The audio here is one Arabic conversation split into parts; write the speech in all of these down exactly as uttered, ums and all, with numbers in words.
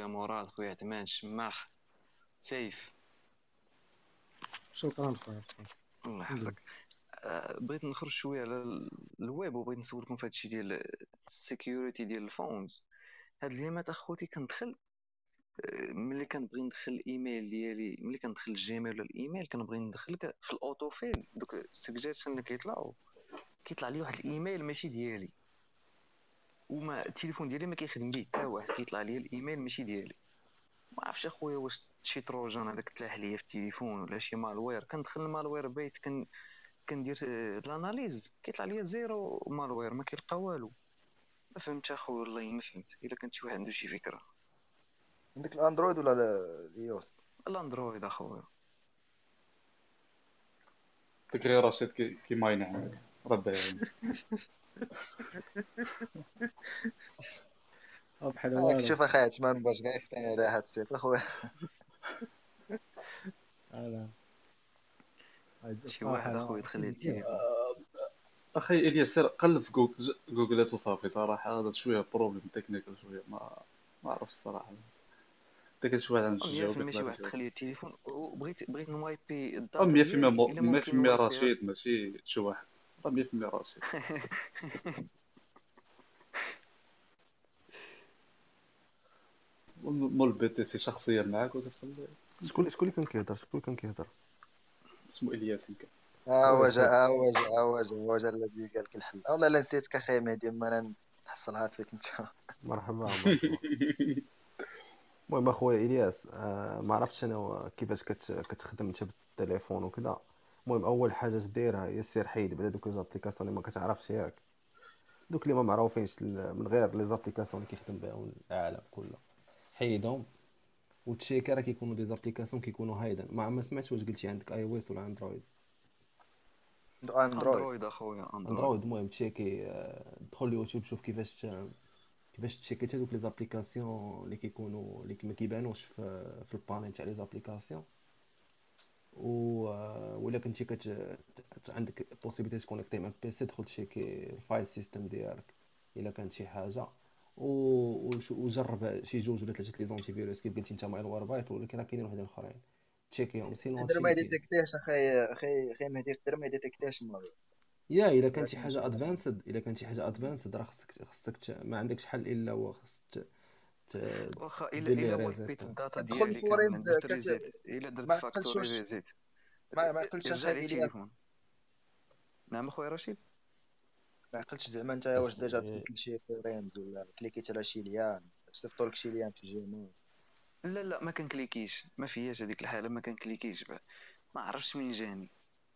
خويا مراد، خويا عثمان، شماخ، سيف. شكرا خويا شكرا. الله ندير. يحفظك. آه، بغيت نخرج شويه على ال- الويب، وبغيت نسولكم في هادشي ديال السيكيورتي ديال الفونز. هاد اليامات اخوتي كندخل، آه، ملي كنبغي ندخل الايميل ديالي، ملي كندخل الجيميل ولا الايميل كنبغي ندخل ك- في الاوتوفيل دوك السجاجات اللي كيطلعوا، كيطلع لي واحد الايميل ماشي ديالي، وما التليفون ديالي ما كيخدم به حتى واحد، كيطلع لي الايميل ماشي ديالي. ما عرفتش اخويا واش شي تروجان هذاك تلاح ليا في التليفون ولا شي مالوير. كندخل المالوير بايت، كن كندير آه، الاناليز، كيطلع ليا زيرو مالوير، ما كيلقى والو. ما فهمت اخويا، والله ما فهمت. الا كان شي واحد عنده شي فكره. عندك الاندرويد ولا الاي او اس؟ الاندرويد اخويا. تكري رشيد كي كي ماين عندك ربي يعين. بحال راك والو. شوف اخي عثمان باش كاع يختاني على هاد السيت اخويا. انا شي صراحه واحد انا اخويا يدخل لي سيدي كيف. التليفون. اخي الياس سير قلب في جوجل جوجلات وصافي صراحه. هذا شويه بروبليم تكنيكال شويه، ما ما عرفتش الصراحه. انت كان شي واحد عنده شي جواب مية في المية يطلع شي لك واحد شي واحد. دخل لي التليفون، وبغيت بغيت نوايبي راه الداتا مية في المية ديالي، مو- الا مية في ممكن المية نوايبيها. رشيد ماشي شي واحد. راه مية في المية رشيد. مول البي تي سي شخصيا معاك وكتخلي. شكون شكون اللي كان كيهضر شكون اللي كان كيهضر؟ اسمه الياس يمكن. ها هو واه جا شاب. ها هو جا ها هو جا هو جا الذي قال لك الحل. والله لا نسيتك اخي مهدي، اما انا نحصلها فيك انت. مرحبا مرحبا. المهم اخويا الياس، آه ما عرفتش انا و- كيفاش كت كتخدم انت بالتليفون وكذا. المهم اول حاجه ديرها هي سير حيد بعدا دوك ليزابليكاسيون اللي ما كتعرفش ياك، دوك اللي ما معروفينش، ال- من غير لي زابليكاسيون اللي كيخدم بهم العالم كله، حيدهم. وتشيكا راه كيكونوا دي زابليكاسيون كيكونوا هايدن. ما ما سمعتش واش قلتي عندك اي او اس ولا اندرويد؟ اندرويد. اندرويد اخويا، اندرويد. اندرويد. المهم تشيكي، آه، دخل اليوتيوب شوف كيفاش ت- كيفاش تشيكي حتى دوك لي زابليكاسيون اللي كيكونوا اللي ما كيبانوش في في البانيل تاع لي زابليكاسيون. و آه، ولا كنتي كت ت- عندك بوسيبيتي تكونيكتي مع البيسي، دخل تشيكي الفايل سيستم ديالك الا كانت شي حاجه. و وش- وجرب شي جوج ولا ثلاثه لي زونتي فيروس كيف قلتي انت مع الوربايت، ولكن راه كاينين وحدين اخرين تشيكيهم. سينو قدر ما هادشي كاين. يديتكتيش اخي اخي اخي مهدي، قدر ما يديتكتيش المرض. يا الا الا كانت شي كان شي حاجه حاجه. ادفانسد، الا كانت شي حاجه ادفانسد راه خصك خصك ت- ما عندكش حل الا هو خصك ت- ت- واخا الا دير ليه الا ريزيت. وايبيت الداتا كتدخل ديالي كامله، الفوريمز درت كت... ريزيت، الا درت ما عقلتش فاكتوري واش ريزيت، ما ما عقلتش يرجع اخي لي الياس. التليفون. نعم اخويا رشيد. ما عقلتش زعما انت واش بس ديجا آه، تبدل شي فوريمز ولا كليكيت على شي ليان، صيفطوا لك شي ليان في الجيميل. لا لا، ما كنكليكيش، ما فياش هذيك الحاله، ما كنكليكيش بعد. ما عرفتش من جاني.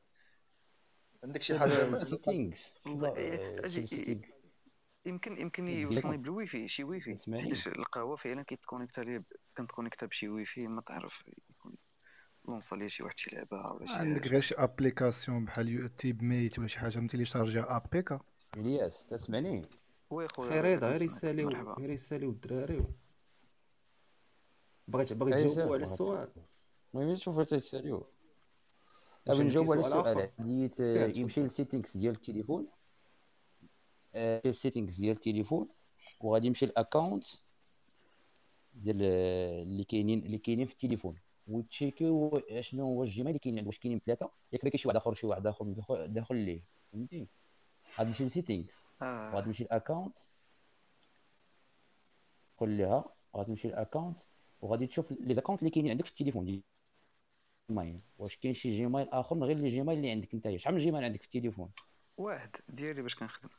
عندك شي حاجه سير معلقه؟ سيتينغز. شوف والله إيه، آه، شي اجي سيتينغز يمكن يمكن في يوصلني التليفون. بالواي فاي، شي واي فاي، تسمعني؟ حيت القهوه فعلا كيتكونيكتا لي، كنتكونيكتا بشي واي فاي، ما تعرف يكون يوصل لي شي واحد شي لعبه ولا شي عندك حاجه. غير شي ابليكاسيون بحال يوتيوب ميت ولا شي حاجه من تيليشارجيها ابيكا. الياس تسمعني؟ وي خويا خير رضا، رضا، غير كنسمعك، يساليو مرحبا. غير يساليو الدراري. بغيت بغيت اي تجاوبوا سير على واحد. السؤال المهم شوف واش تساليو. واش غادي عندك شي نجاوب على سؤال السؤال. اخر؟ عندي سير يمشي تفضل. للسيتينغز ديال التليفون، آه، السيتينغز ديال التليفون، وغادي يمشي الاكونت ديال آه، اللي كاينين اللي كاينين في التليفون، وتشيكيو شنو هو الجيميل اللي كاينين، واش كاينين ثلاثه، ياك كاين شي واحد اخر شي واحد اخر داخل داخل ليه، فهمتي؟ غادي تمشي للسيتينغز، وغادي اه تمشي الاكونت، تدخل ليها، غادي تمشي الاكونت، وغادي تشوف لي زاكونت اللي كاينين عندك في التليفون ديال جيميل. واش كاين شي جيميل اخر غير لي جيميل اللي عندك نتايا؟ شحال من جيميل عندك في التليفون؟ واحد ديالي باش كنخدم،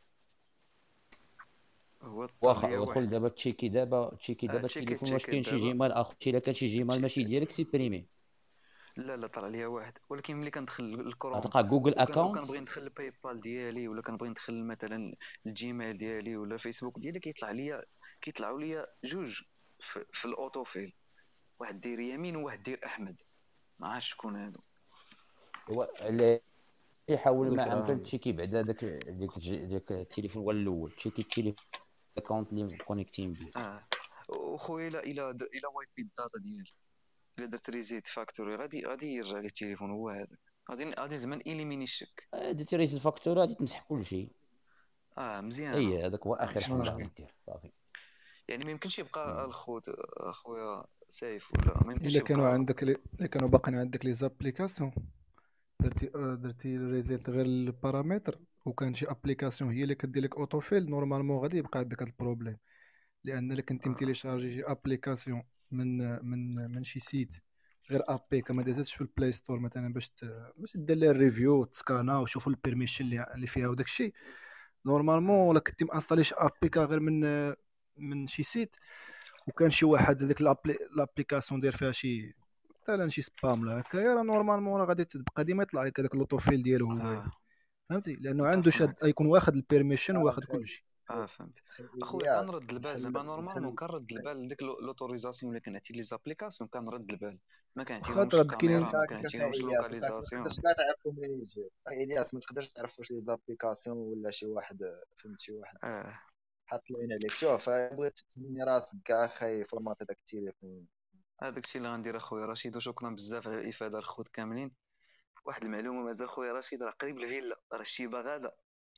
هو طال واخا، ليا ودخل واحد. دابا تشيكي دابا تشيكي اه دابا تشيكيت التليفون واش تشيكيت كاين شي دابا. جيميل اخر. الا كان شي جيميل ماشي تش- ديالك سيبريمي. لا لا، طلع ليا واحد، ولكن ملي كندخل الكروم غتلقى جوجل وكان اكونت. وكنبغي ندخل الباي بال ديالي، ولا كنبغي ندخل مثلا الجيميل ديالي ولا فيسبوك ديالي، كيطلع ليا كيطلعوا ليا جوج في, في الاوتوفيل، واحد داير يمين وواحد داير احمد، ما عرفتش شكون هادو. هو اللي يحاول ما قلت امكن راه تشيكي بعدا داك ديك الج- داك التليفون هو الاول، تشيكي التليفون الاكونت اللي كونيكتين به. اه وخويا، الا الا د- الا وايبي الداتا ديالي، الا درت ريزيت فاكتوري، غادي غادي يرجع لي التليفون هو هذاك، غادي غادي زعما اليميني الشك. آه، درتي ريز الفاكتورة غادي تمسح كل شيء. اه مزيانه، اي هذاك هو ما اخر عنديش حل مشكل. غادي دير صافي. يعني ما يمكنش يبقى مم. الخوت اخويا سيف، ولا ما يمكنش الا كانوا يبقى. عندك لي... الا كانوا باقيين عندك لي زابليكاسيون، درتي آه، درتي ريزيت غير البارامتر، وكان شي ابليكاسيون هي اللي كدير لك اوتوفيل، نورمالمون غادي يبقى عندك هذا البروبليم. لان الا كنتي آه. متيليشارجي شي ابليكاسيون من من من شي سيت غير ابي كما دازتش في البلاي ستور مثلا، باش ت... باش دير لها الريفيو تسكانا وشوفوا البيرميشن اللي اللي فيها وداك الشيء، نورمالمون الا كنتي مانستالي شي ابيكا غير من من شي سيت، وكان شي واحد هذيك لابلي لابليكاسيون داير فيها شي مثلا شي سبام ولا هكايا، راه نورمالمون راه غادي تبقى ديما يطلع لك هذاك لوطوفيل ديالو هو، اه فهمتي، لانه عنده متفق شاد معك. يكون واخد البيرميشن اه واخد خاي كلشي. اه خاي فهمت. خاي اخويا الياس، كنرد البال زعما بحال نورمالمون بحال كنرد البال ديك لوتوريزاسيون اللي كنعطي لي زابليكاسيون، كنرد البال ما واخا كنعطيهمش ترد الكاميرا، كاينين ما هكاك خاي كنعطيهمش الياس، انت ما لوكاليزاسيون. تقدرش كاع تعرفوا منين يجي. خاي الياس ما تقدرش تعرف واش لي زابليكاسيون ولا شي واحد، فهمت، شي واحد اه حاط لين عليك. شوف بغيت تبني راسك كاع خاي فورمات هذاك التليفون. هذاك الشيء اللي غندير اخويا رشيد، وشكرا بزاف على الافاده الخوت كاملين. واحد المعلومه مازال خويا رشيد راه قريب الفيلا، راه الشيبه غادا.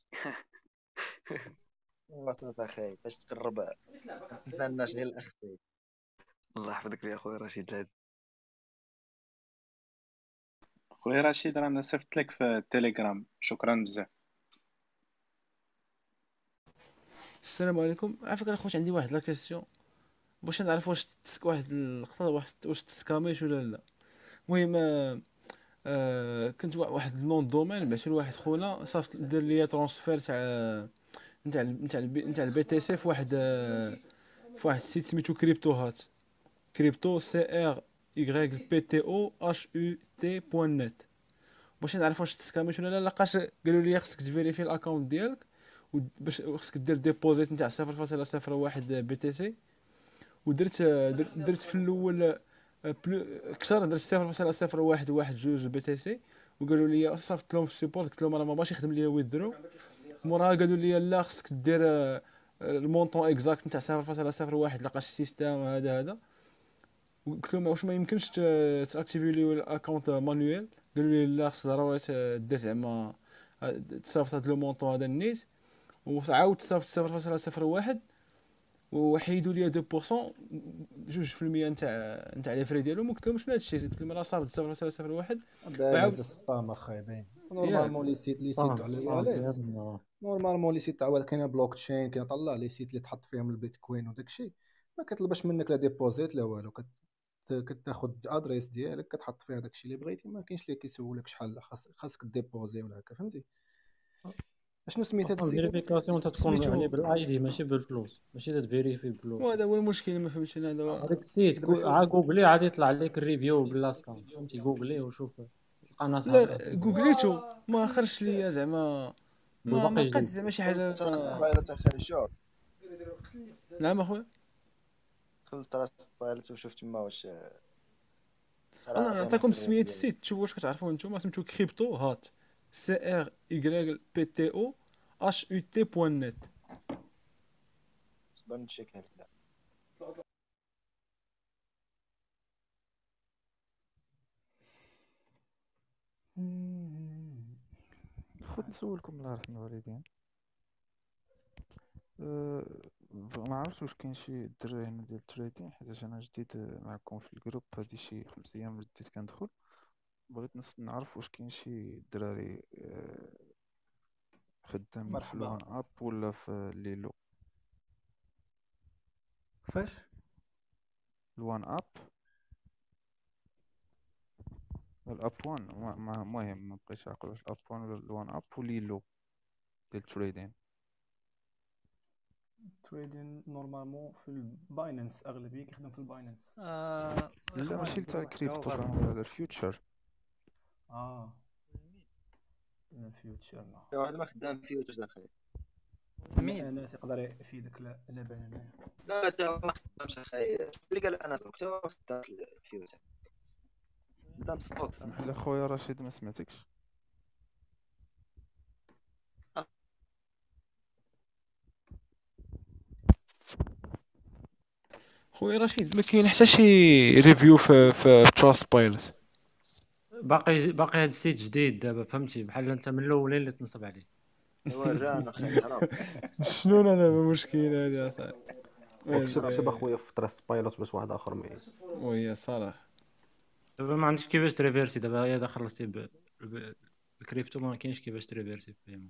وصافي خاي باش تقرب ما تنساناش غير الاخ خاي. الله يحفظك يا خويا رشيد العز. خويا رشيد رانا صيفط لك في التليجرام، شكرا بزاف. السلام عليكم. عافاك اخويا، عندي واحد لا كيسيون باش نعرف واش تسك واحد اللقطه واحد واش تسكاميش ولا لا. المهم آه، آه، كنت وا- واحد النون دومين بعثو لواحد خونا صافي دار ليا ترونسفير تاع نتاع نتاع البي نتاع البي تي سي في واحد آه، في واحد السيت سميتو كريبتو هات، كريبتو سي ار يغريك بي تي او اش يو تي بوان نت. باش نعرف واش تسكاميش ولا لا، لقاش قالوا لي خصك تفيريفي الاكونت ديالك و باش خصك دير ديبوزيت نتاع صفر فاصلة صفر واحد بي تي سي. ودرت درت, درت في الاول آه، بلو كثر، درت صفر فاصلة صفر واحد واحد جوج بي تي سي، وقالوا لي صيفط لهم في السيبورت، قلت لهم راه ما باش يخدم لي ويدرو. موراها قالوا لي لا خصك دير آه، المونطون اكزاكت نتاع صفر فاصلة صفر واحد، لقاش السيستم هذا هذا. قلت لهم واش ما يمكنش تاكتيفي لي الاكونت مانويل، قالوا لي لا خصك ضروري دير زعما آه، تصيفط هذا لو مونطون هذا النيت، وعاود تصيفط صفر فاصلة صفر واحد وحيدوا لي اثنين بالمية جوج في المية نتاع نتاع لي فري ديالهم. قلت لهم شنو هادشي، قلت لهم راه صافط صفر فاصلة صفر واحد باين وعاود هذا السبام اخاي باين. ياك. نورمالمون لي سيت لي سيت سبام على سبام الواليت، ديالنا. نورمالمون لي سيت تعاود كاينه بلوك تشين، كيطلع لي سيت اللي تحط فيهم البيتكوين وداك الشيء، ما كيطلبش منك لا ديبوزيت لا والو، كت... كتاخذ ادريس ديالك كتحط فيها داك الشيء اللي بغيتي، ما كاينش اللي كيسولك شحال خاص خاصك ديبوزي ولا هكا، فهمتي. شنو سميت هذا اصلا السيت هذا؟ الفيريفيكاسيون تتكون يعني سميتو بالاي دي ماشي بالفلوس، ماشي تفيريفي بالفلوس. وهذا هو المشكل، ما فهمتش انا دابا. هذاك السيت دابا كو- شو عا جوجلي عادي يطلع لك الريفيو بلا سكان، فهمتي، جوجلي وشوف تلقى ناس لا هكا لا، كيديروا. جوجليتو ما خرجش ليا زعما، ما ما باقي لقيتش جديد. زعما شي دخل حاجه. تراست بايلوت اخاي، شوف نعم اخويا. دخل تراست بايلوت وشوف تما واش انا راه عطيهم نعطيكم واحد سميه الريفيو. السيت تشوفوا واش كتعرفوا نتوما. سميتو كريبتو هات، سي ار يغريك بي تي او اش يو تي بوان نت. صبر نتشيك هكذا. خد نسولكم الله يرحم الوالدين. أه ما عرفتش واش كاين شي دراري هنا ديال التريدين، حيت انا جديد معكم في الجروب، هادي شي خمس ايام اللي بديت كندخل. بغيت نس- نعرف واش كاين شي دراري أه خدامين في مرحبا. الوان اب ولا في ليلو. فاش الوان اب الاب وان ما- ما- المهم ما بقيتش عاقل واش الاب وان ولا الوان اب وليلو ديال التريدين. تريدين نورمالمون في الباينانس، اغلبيه كيخدم في الباينانس. آه لا اخوان ماشي تاع نديرو واحد كريبتو، الجواب كنهضر على الفيوتشر. اه الفيوتشر لا. شي واحد ما خدام فيوتشر اخاي. سمين. انس يقدر يفيدك، لا لا بان انايا. لا لا تا هو ما خدامش اخاي، اللي قال انا تا هو ما خدام في الفيوتشر، خدام في ستوك. سمح لي خويا رشيد ما سمعتكش. خويا رشيد ما كاين حتى شي ريفيو في في تراست بايلوت. باقي باقي هاد السيت جديد دابا، فهمتي، بحال انت من الاولين اللي تنصب عليه. هو الران اخاي، حرام. شنو انا دابا المشكل هذه اصاحبي؟ دونك شوف شوف اخويا في تريس بايلوت باش واحد اخر ما وهي صراحه دابا ما عندكش كيفاش تريفيرسي. دابا هي داخل خلصتي ب- ب- الكريبتو ما كاينش كيفاش تريفيرسي فيه.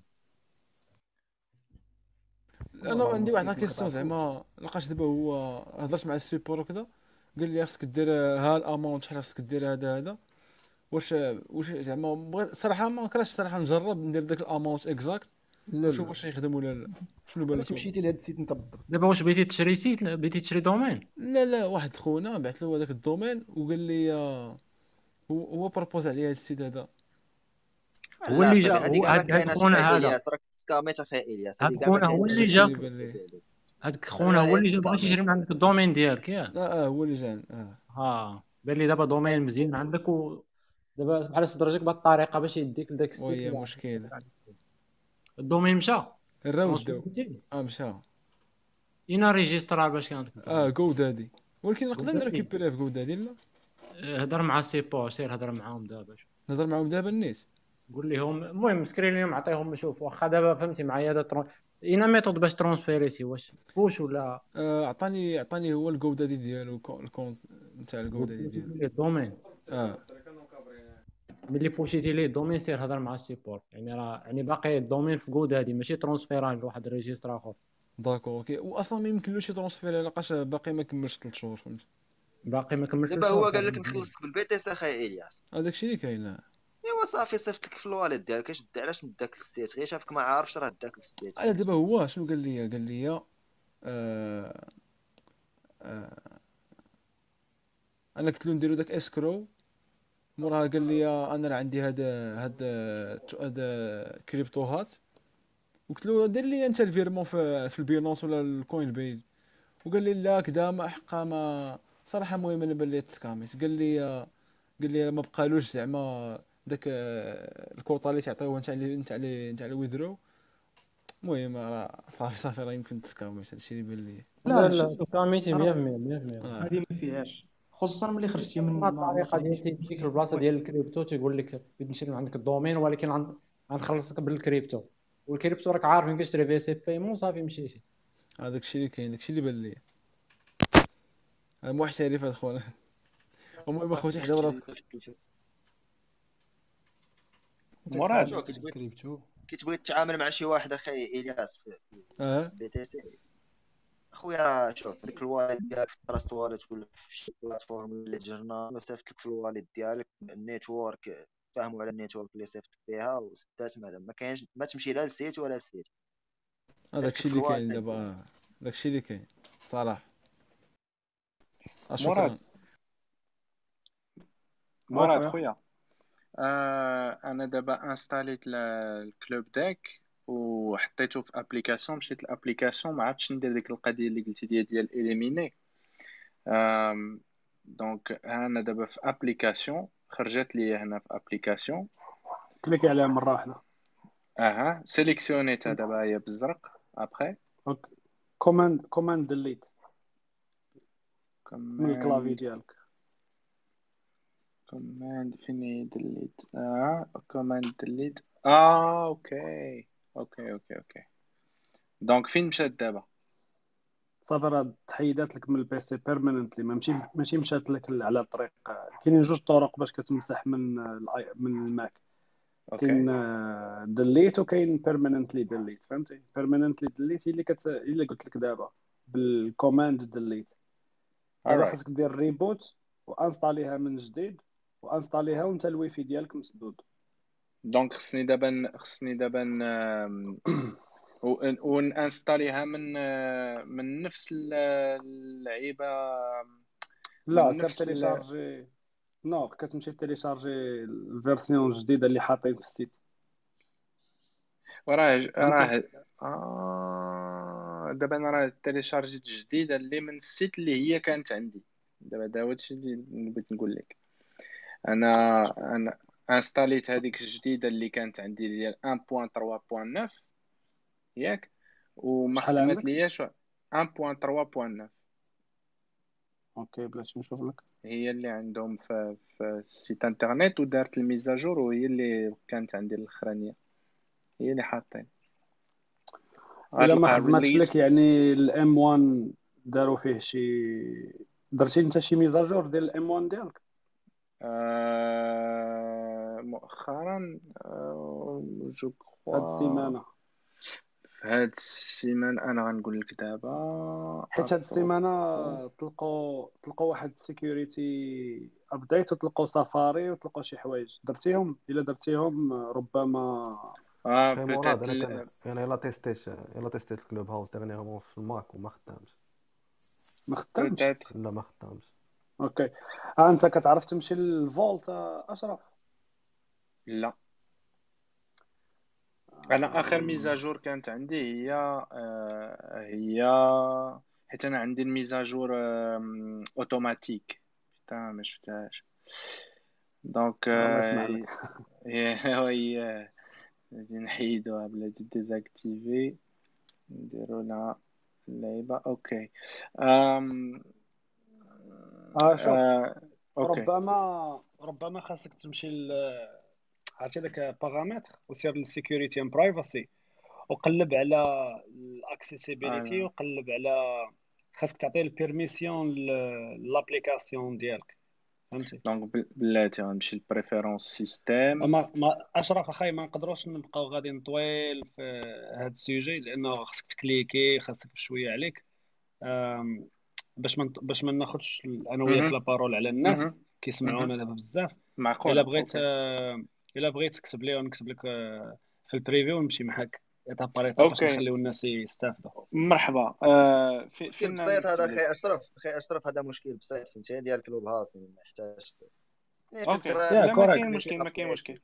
انا عندي واحد لا كيستيون زعما لقاش دابا هو هضرت مع السيبور وكذا، قال لي خاصك دير ها الامونت شحال خاصك دير هذا هذا واش واش زعما بغيت صراحه ما كرهتش صراحه نجرب ندير داك الامونت اكزاكت لا نشوف لا واش يخدم ولا لا. شنو بان علاش لكم؟ مشيتي لهاد السيت انت بالضبط؟ دابا واش بغيتي تشري سيت، بغيتي تشري دومين؟ لا لا واحد خونا بعث له هذاك الدومين وقال لي آه، هو هو بروبوز عليا هذا السيت هذا. هو لا اللي جا. صاحبي هذيك هو كاع ما هاد هاد كايناش خونا اخي هذا، الياس، راك سكاميت اخي الياس، هاد هذيك كاع ما خونا هو كاينش. اللي داكشي اللي جا. بان لي. هاد خونا هو اللي جا بغى يشري من عندك الدومين ديالك ياك. اه اه هو اللي جا اه ها بان لي دابا دومين مزيان عندك، و دابا بحال استدرجك بهاد الطريقه باش يديك لذاك السيت وهي اللي عندك. مشكله الدومين مشى الراود ترونسبورتي اه مشى اين ريجيسترار باش كانت اه جو دادي، ولكن نقدر نريكوبيري في جو دادي. لا هضر مع السيبور، سير هضر معاهم دابا شوف نهضر معاهم دابا النيت. قول لهم المهم سكرين لهم عطيهم شوف واخا دابا فهمتي معايا هذا ترون... اين ميثود باش ترونسفيريسي واش بوش ولا آه، عطاني عطاني هو الجو دادي ديالو الكو- الكونت نتاع الجو دادي بوشيتي ديالو ليه الدومين. اه ملي بوشيتي ليه الدومين سير هضر مع السيبور، يعني راه يعني باقي الدومين في كود هادي ماشي ترونسفيران لواحد الريجيستر اخر. داكو اوكي، واصلا ما يمكنلوش يترونسفيري لقاش باقي ما كملش ثلاث شهور فهمت. باقي ما كملتش دابا الشهر هو قال لك صافي. نخلصك بالبي تي سي اخي الياس، هذاك الشيء اللي كاين. آه. ايوا صافي صيفط لك في الوالد ديالك، اش دي علاش نداك الستيت غير شافك ما عارفش راه داك الستيت. انا دابا هو شنو قال لي قال لي آه آه انا قلت له نديرو داك اسكرو، موراها قال لي آه، انا راه عندي هذا هذا هذا كريبتوهات، وقلت له دير لي انت الفيرمون في في البينونس ولا الكوين بيز، وقال لي لا كذا ما حقا ما صراحه. المهم انا بان لي تسكاميت. قال لي آه، قال لي ما بقالوش زعما داك آه، الكوطا اللي تعطيوه نتاع اللي نتاع اللي نتاع الويدرو. المهم راه صافي صافي راه يمكن تسكاميت، هادشي اللي بان لي. لا لا لا شوف سكاميتي راه مية بالمية مية بالمية. آه. هذه ما فيهاش، خصوصا ملي خرجتي من ما ما ما الطريقه ديال خرجتيش تيجيك البلاصه وي. ديال الكريبتو تيقول لك بغيت نشري من عندك الدومين ولكن غن- غنخلصك بالكريبتو، والكريبتو راك عارف كيفاش تريفيسي بايمون صافي مشيتي. هذاك الشيء اللي كاين، داك الشيء اللي بان لي. آه، محترف هذا خونا. المهم اخوتي حدا راسك. مراد شوف كي تبغي كريبتو كي تبغي تتعامل مع شي واحد اخي الياس في اه بي تي سي، اخويا راه شوف ديك الوالد ديالك في تراست والت ولا في شي بلاتفورم اللي جرنا صيفط لك في الوالد ديالك النيتورك، فاهموا على النيتورك اللي صيفط فيها وسدات، ما ما كاينش ما تمشي لا للسيت ولا للسيت، هذاك صيفط لك الشيء في اللي كاين الوالد. دابا. آه. داك الشيء اللي كاين صراحه. آه، مراد شكرا. مراد خويا. خويا آه انا دابا انستاليت ل- الكلوب داك وحطيته في ابليكاسيون، مشيت الابليكاسيون ما عرفتش ندير ديك القضيه اللي قلتي ديال ديال اليميني. آم، دونك انا دابا في ابليكاسيون خرجت لي هنا في ابليكاسيون. كليكي عليها مره واحده. اها سيليكسيونيتها دابا هي بالزرق. ابخي اوكي كوماند كوماند ديليت من الكلافي كوماند ديالك. كوماند فيني ديليت. اه كوماند ديليت. اه اوكي اوكي اوكي اوكي دونك فين مشات دابا؟ صافي راه تحيدات لك من البيسي بيرمننتلي، ماشي ماشي مشات لك على طريق. كاينين جوج طرق باش كتمسح من الآي- من الماك. كاين اوكي ديليت وكاين بيرمننتلي ديليت. فهمتي؟ بيرمننتلي ديليت هي اللي كت هي اللي قلت لك دابا بالكوماند ديليت. هذا alright خاصك دير ريبوت وانستاليها من جديد، وانستاليها وانت الويفي ديالك مسدود. دونك خصني دابا ن- خصني دابا ن- ون- ونانستاليها من من نفس ال- اللعيبه، لا من سير نفس ال... تيليشارجي. نو كتمشي تيليشارجي الفيرسيون الجديده اللي حاطين في السيت. راه فهمتي؟ راه آه... دابا انا راه تيليشارجيت جديده اللي من السيت اللي هي كانت عندي. دابا دا هو الشيء اللي بغيت نقول لك. انا انا انستاليت هذيك الجديده اللي كانت عندي ديال واحد نقطة ثلاثة نقطة تسعة ياك، وما شحال خدمت عندك؟ لياش واحد نقطة ثلاثة نقطة تسعة. اوكي بلاش نشوف لك. هي اللي عندهم في في السيت انترنت ودارت الميزاجور، وهي اللي كانت عندي الاخرانيه هي اللي حاطين. الا ما غتلقى خدماتش ريليز. لك يعني الام واحد داروا فيه شي درتي انت شي ميزاجور ديال الام واحد ديالك آه، مؤخرا آه، جو هاد كخوا السيمانه؟ في هاد السيمان انا غنقول لك دابا حيت هاد السيمانه ابروبو طلقوا طلقوا واحد السيكوريتي ابديت وطلقوا سافاري وطلقوا شي حوايج درتيهم الا درتيهم ربما. اه اخي مراد بوتيت انا كان انا يلا تيستيت يلا تيستيت الكلوب هاوس ديرنيغمون في الماك وما خدامش. ما خدامش؟ بوتيت لا ما خدامش. اوكي. ها انت كتعرف تمشي للفولت اشرف؟ لا انا اخر ميزاجور كانت عندي هي آه هي حيت انا عندي الميزاجور آم، اوتوماتيك حتى ما شفتهاش دونك الله يسمح آه، لك. هي هي غادي نحيدوها بلاتي ديزاكتيفي نديرو لها اللعيبة اوكي أم... اه شوف آه... اوكي ربما ربما خاصك تمشي ل عرفتي داك بارامتر وسير للسيكوريتي اند برايفسي وقلب على الاكسيسيبيليتي آه. وقلب على خاصك تعطي البيرميسيون لابليكاسيون ديالك فهمتي. دونك بل- بلاتي غنمشي لبريفيرونس سيستيم ما ما اشرف اخاي ما نقدروش نبقاو غادي نطويل في هذا السوجي لانه خاصك تكليكي خاصك بشويه عليك. أم، باش ما باش ما ناخذش انا وياك لا بارول على الناس كيسمعونا دابا بزاف. الا معقولة بغيت اوكي آه، الا بغيت تكتب لي ونكتب لك آه، في البريفي ونمشي معاك ايطاب بار ايطاب باش اوكي نخليو الناس يستافدوا. مرحبا آه... في... مشكل فين بسيط هذا نكتب لك اخي اشرف، اخي اشرف هذا مشكل بسيط فهمتي ديال كلوب هاوس يعني ما يحتاج يعني اوكي فلترات يا لا ما كوريكت. كاين دير شي مشكل ما كاين ابديت. مشكل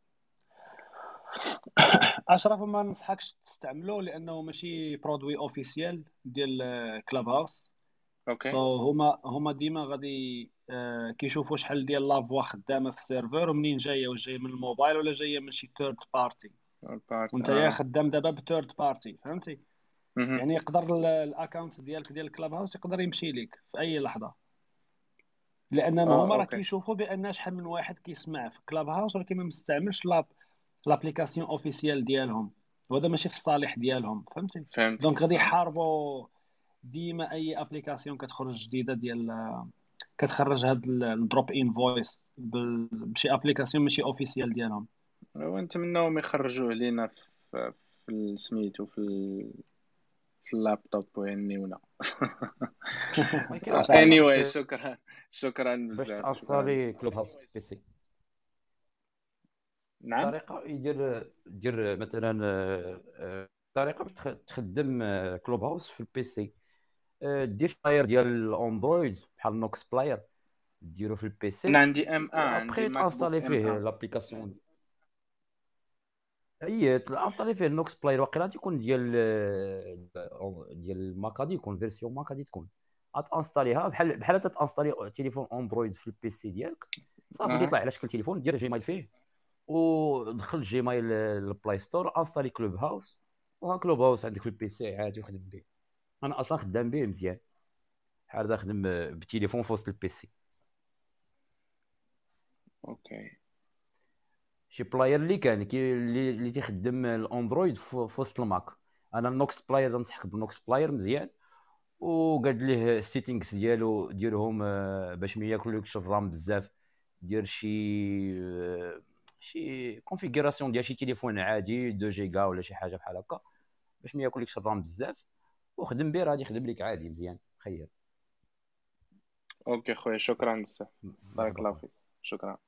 اشرف ما ننصحكش تستعملو لانه ماشي برودوي اوفيسيال ديال كلاب هاوس. اوكي سو هما هما ديما غادي آه، كيشوفوا شحال ديال لافوا خدامه في السيرفر ومنين جايه، واش جايه من الموبايل ولا جايه من شي ثيرد بارتي. البارت وانت يا اه خدام دابا بثيرد بارتي فهمتي. مهم. يعني يقدر ال- الاكونت ديالك ديال كلاب هاوس يقدر يمشي ليك في اي لحظه، لان اه هما راه اوكي كيشوفوا بان شحال من واحد كيسمع في كلاب هاوس ولكن ما مستعملش لاب لابليكاسيون اوفيسيال ديالهم، وهذا ماشي في الصالح ديالهم فهمتي. دونك فهمتك غادي اه يحاربوا ديما اي ابليكاسيون كتخرج جديده ديال كتخرج هاد الدروب ان فويس بشي ابليكاسيون ماشي اوفيسيال ديالهم. ونتمناهم يخرجوه لينا في في سميتو في ال... في اللابتوب ويهنيونا ما كاين واحد الطريقه anyway باش شكرا شكرا باش بزاف شكرا تانستالي بزاف كلوب هاوس في بيسي. نعم طريقه يدير دير مثلا آه، آه، طريقه باش تخ- تخدم آه، كلوب هاوس في البيسي. آه، دير بلاير ديال الاندرويد بحال نوكس بلاير ديرو في انا البيسي عندي ام اه عندي وابخي ماك بوك تانستالي ام فيه اه لابليكاسيون. هي تانستالي فيه النوكس بلاير واقيلا غادي يكون ديال آه، ديال الماك غادي يكون فيرسيون ماك غادي تكون غتانستاليها بحال بحال تانستالي تليفون اندرويد في البيسي ديالك صافي. اه تيطلع على شكل تليفون دير جيميل فيه ودخل جيميل للبلاي ستور انستالي كلوب هاوس وها كلوب هاوس عندك في البيسي عادي وخدم به. انا اصلا خدام به مزيان بحال دا خدم بتليفون في وسط البيسي. اوكي شي بلاير اللي كان كي اللي اللي تيخدم الاندرويد في في وسط الماك. انا النوكس بلاير ننصحك بالنوكس بلاير مزيان وقاد ليه السيتينغز ديالو ديرهم آه، باش ما ياكلوكش الرام بزاف. دير شي آه، شي كونفيغوراسيون ديال شي تليفون عادي اثنين جيجا ولا شي حاجه بحال هكا باش ما ياكلكش الرام بزاف وخدم به راه غادي يخدم لك عادي مزيان خير. اوكي خويا شكرا بزاف بارك مرحبا الله خويا. فيك شكرا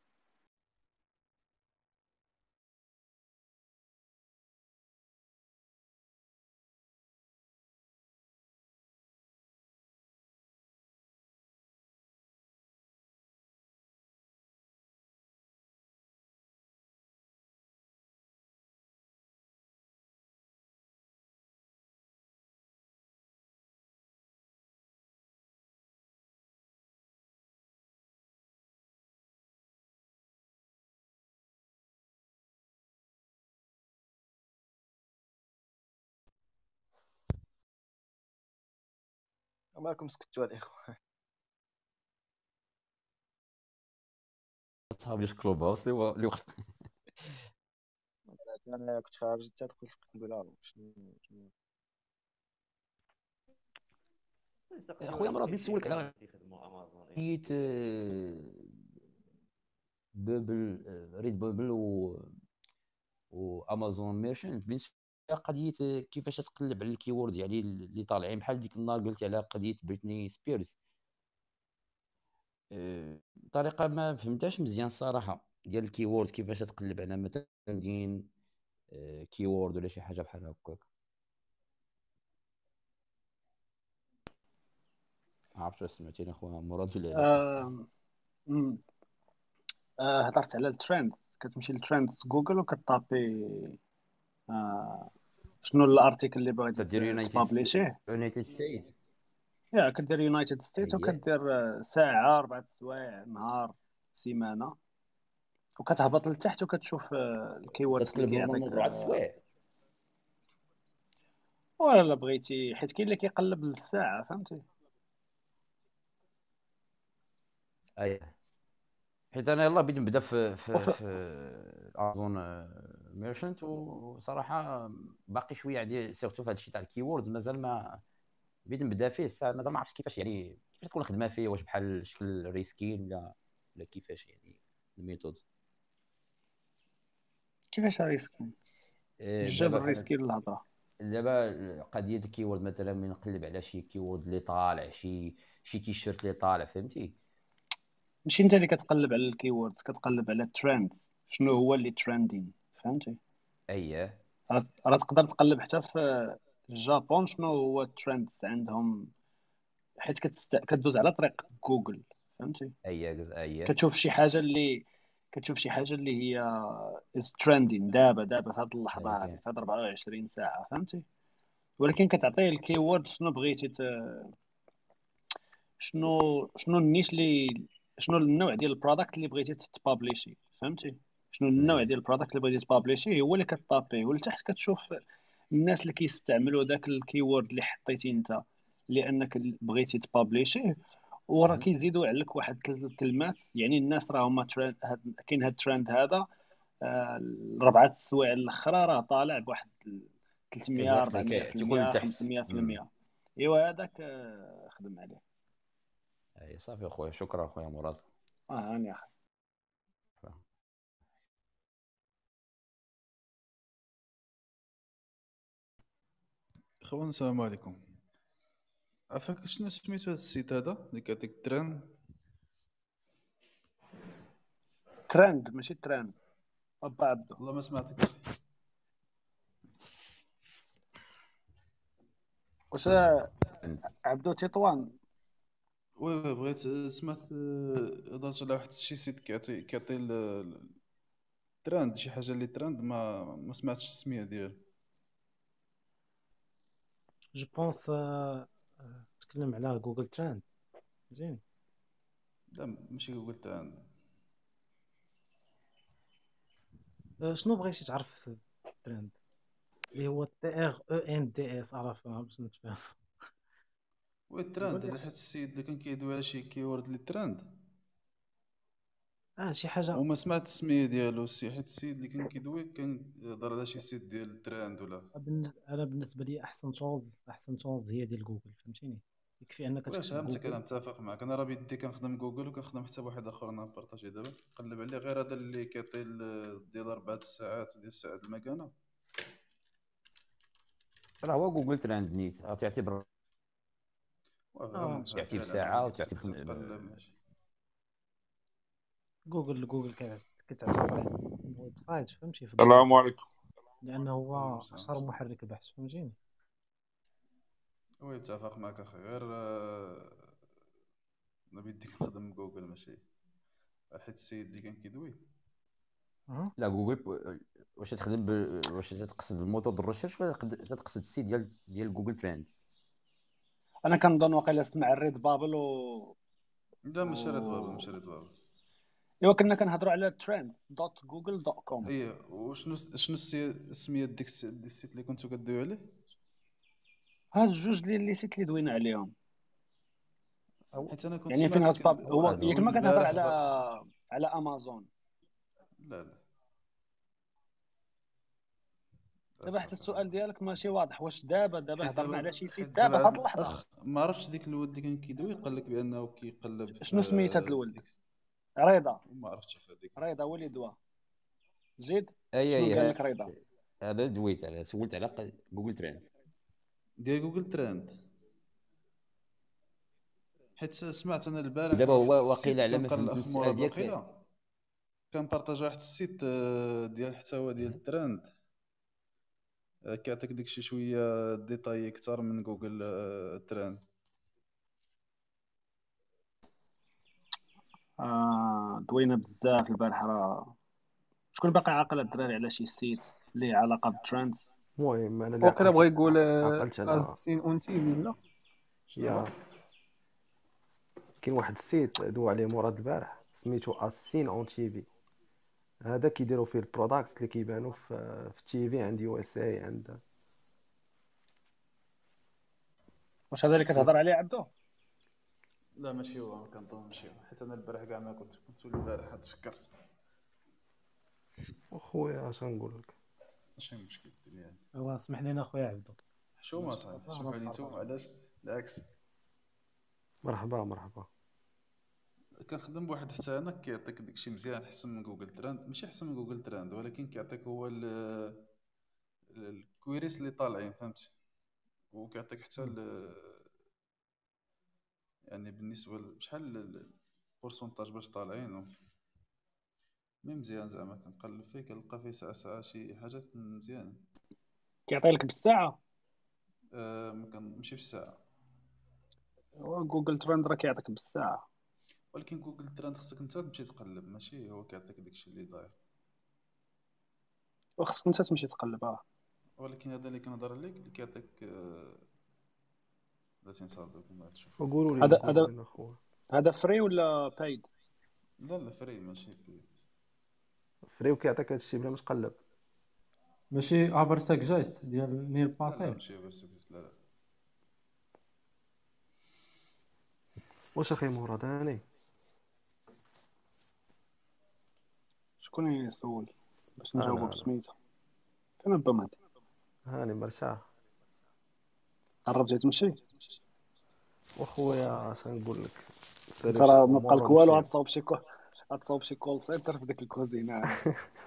مالكم سكتوا الاخوه؟ صحابي كلوب هاوس اللي هو اللي وقت انا كنت خارج حتى دخلت نقول اه شنو شنو خويا مراد نسولك على قضيه بوبل ريد بوبل و وامازون ميرشنت بالنسبه قضيه كيفاش تقلب على الكيورد يعني اللي طالعين بحال ديك النهار قلت على قضيه بريتني سبيرز. بطريقه ما فهمتهاش مزيان الصراحه ديال الكيورد كيفاش تقلب على مثلا دين كيورد ولا شي حاجه بحال هكاك. عرفت واش سمعتيني اخويا مراد ولا لا؟ آه، أمم، آه، هضرت على الترند. كتمشي للترند جوجل وكطابي آه، شنو الارتيكل اللي بغيتي كدير يونايتد تبابليشيه. يونايتد ستيت. يا كدير يونايتد ستيت اييه وكدير آه، ساعه اربع سوايع نهار سيمانه، وكتهبط لتحت وكتشوف آه، الكيوردز اللي وكتقلب نورمالمون كيعطيك. بربع السوايع. ولا بغيتي حيت كاين اللي كيقلب للساعه، فهمتي. اييه حيت انا يلاه بديت نبدا في في وف... في امازون ميرشنت وصراحه باقي شويه عندي سيرتو في هذا الشيء تاع الكيورد مازال ما بديت نبدا فيه الساعه مازال ما عرفتش كيفاش يعني كيفاش تكون الخدمه فيه واش بحال شكل ريسكين ولا ولا كيفاش يعني الميثود. كيفاش ريسكي إيه، جاب دابا بحال الريسكي للهضره. دابا قضيه الكيورد مثلا من نقلب على شي كيورد اللي طالع شي شي تيشيرت اللي طالع فهمتي. ماشي انت اللي كتقلب على الكيوردز، كتقلب على الترند، شنو هو اللي ترندين، فهمتي. اييه راه راه تقدر تقلب حتى في الجابون شنو هو الترندز عندهم، حيت كتست... كدوز على طريق جوجل، فهمتي. اييه اييه كتشوف شي حاجه اللي كتشوف شي حاجه اللي هي از ترندين دابا دابا في هذه اللحظه اييه هذه كاين في هذه أربعة وعشرين ساعه، فهمتي. ولكن كتعطيه الكيورد شنو بغيتي ت... شنو شنو النيش اللي شنو النوع ديال البرودكت اللي بغيتي تبابليشي، فهمتي. شنو النوع اييه ديال البرودكت اللي بغيتي تبابليشي هو اللي كطابيه، ولتحت كتشوف الناس اللي كيستعملوا ذاك الكيورد اللي حطيتي انت لانك بغيتي تبابليشيه، وراه مهم. كيزيدوا عليك واحد ثلاث الكلمات. يعني الناس راه هما ترند هاد كاين هاد الترند هذا آه، الربعه السوايع الاخرى راه طالع بواحد ثلاثمية اكزاكتلي تيكون أربعمية في المية لتحت. خمسمية في امم المية. ايوا هذاك آه، خدم عليه. اي صافي اخويا شكرا اخويا مراد. اه هاني اخي. اخوان السلام عليكم. عفاك شنو سميتو هاد السيت هذا اللي كيعطيك التران؟ ترند ماشي ترند ابا عبدو. والله ما سمعتك. واش عبدو تطوان؟ وي وي بغيت سمعت آه، هضرت على واحد شي سيت كيعطي كيعطي ال- ال- الترند شي حاجه اللي ترند ما ما سمعتش السميه ديالو. جو بونس تكلم على جوجل ترند زين. لا ماشي جوجل ترند. آه، شنو بغيتي تعرف في الترند اللي هو تي ار او ان دي اس عرفها باش نتفاهم. وي الترند اللي حيت السيد اللي كان كيدوي على شي كيورد اللي ترند اه شي حاجه. وما سمعت السميه ديالو السي حيت السيد اللي كان كيدوي كان يهضر على شي سيت ديال الترند ولا. بالن- انا بالنسبه لي احسن تولز احسن تولز هي ديال جوجل، فهمتيني. يكفي انك وي تكتب فهمتك انا جوجل. متفق معك. انا راه بيدي كنخدم جوجل وكنخدم حتى بواحد اخر انا بارطاجي دابا نقلب عليه غير هذا اللي كيعطي ال- ديال اربعة الساعات وديال الساعات المكانه. راه هو جوجل ترند نيت تعتبر اه تعطي فعلا بساعه اللي وتعطي خصك بخم... تتقلب ماشي. جوجل جوجل كت- كتعتبر يعني ويب سايت، فهمتي، في السلام الدنيا عليكم. لانه وعليكم هو السلام. اشهر محرك بحث، فهمتيني. وي متفق معك اخي غير آه، انا بيدي كنخدم جوجل ماشي حيت السيد اللي كان كيدوي. أه. لا جوجل ب- واش تخدم ب... واش تقصد الموتور د الريشيرش ولا تقد- تقصد السيت ديال ديال جوجل ترند؟ انا كنظن واقيلا سمع الريد بابل و لا ماشي ريد بابل و ماشي ريد بابل. ايوا كنا كنهضروا على trends دوت جوجل دوت كوم. اي وشنو شنو السي- السميه ديك الس- ديال السيت اللي كنتو كدويو عليه؟ هاد الجوج ديال لي سيت اللي دوينا عليهم. حيت انا كنت يعني فين سمعتك غتباب هو هو هادو ياك ما كتهضر البارح على هضرت. على امازون. لا لا دابا حتى صافي السؤال ديالك ماشي واضح، واش دابا دابا حيت هضرنا دابا على شي سيت حيت دابا دابا في هاد هاد اللحظه؟ الاخ ما عرفتش ديك الولد اللي كان كيدوي قال لك بانه كيقلب في شنو سميت هاد الولد؟ ديك رضا. ما عرفتش في هذيك رضا هو اللي دوا. زيد اي شنو اي قال ها- لك رضا؟ انا دويت على سولت على ق- جوجل ترند. ديال جوجل ترند. حيت سمعت انا البارح دابا واحد هو السيت واقيلا على كان ما قال فهمت اخ السؤال مراد ديالك. واقيلا كان بارطاجا واحد السيت آه، ديال الحتوى ديال الترند، آه، كيعطيك داكشي شويه ديتاي اكثر من جوجل آه، ترند. آه دوينا بزاف البارحه. راه شكون باقي عاقل الدراري على شي سيت اللي علاقه بالترند؟ المهم انا اللي وكيلا بغا عقلت يقول عقلت على السين اون تي في لا يا كاين واحد السيت دو عليه مراد البارح سميتو اسين اون تي في. هذا كيديروا فيه البروداكت اللي كيبانوا في في تي في عند يو اس اي عند واش هذا اللي كتهضر عليه عبدو؟ لا ماشي هو، ما كنظن ماشي هو، حيت انا البارح كاع ما كنت كنت البارح تفكرت. اخويا اش غنقول لك. ماشي مشكل يعني هو اسمح لنا اخويا عبدو. حشومه صاحبي، سمحوا لي نتوما علاش بالعكس. مرحبا مرحبا. كنخدم بواحد حتى انا كيعطيك داكشي مزيان احسن من جوجل ترند، ماشي احسن من جوجل ترند ولكن كيعطيك هو ال- الكويريس اللي طالعين فهمتي، وكيعطيك حتى ال- يعني بالنسبه ل- شحال البورسونتاج باش طالعين. مي مزيان زعما كنقلب فيه كنلقى فيه ساعه ساعه شي حاجات مزيانه. كيعطي لك بالساعه؟ أه ما كنمشي بالساعه، هو جوجل ترند راه كيعطيك بالساعه، ولكن جوجل ترند خصك انت تمشي تقلب، ماشي هو كيعطيك داكشي اللي داير. وخصك انت تمشي تقلب. اه ولكن هذا اللي كنهضر عليك اللي كيعطيك آه، لا تنصادق ما تشوف. وقولوا لي هذا قولوا هذا لي اخويا. هذا فري ولا بايد؟ لا لا فري ماشي بي. فري وكيعطيك هادشي بلا ما تقلب. ماشي ابرتاك جايست ديال نيل لا لا باتيل. ماشي برسكس لا لا. واش اخي مراد هاني شكون يسول باش انا نجاوبو انا بسميتو؟ فين البماد؟ هاني مرتاح. قربتي تمشي؟ واخويا اش غنقول لك. انت راه ما بقى الامور لك والو، ماشيه. غتصاوب شي كول غتصاوب شي كول سنتر في ديك الكوزينه عندك.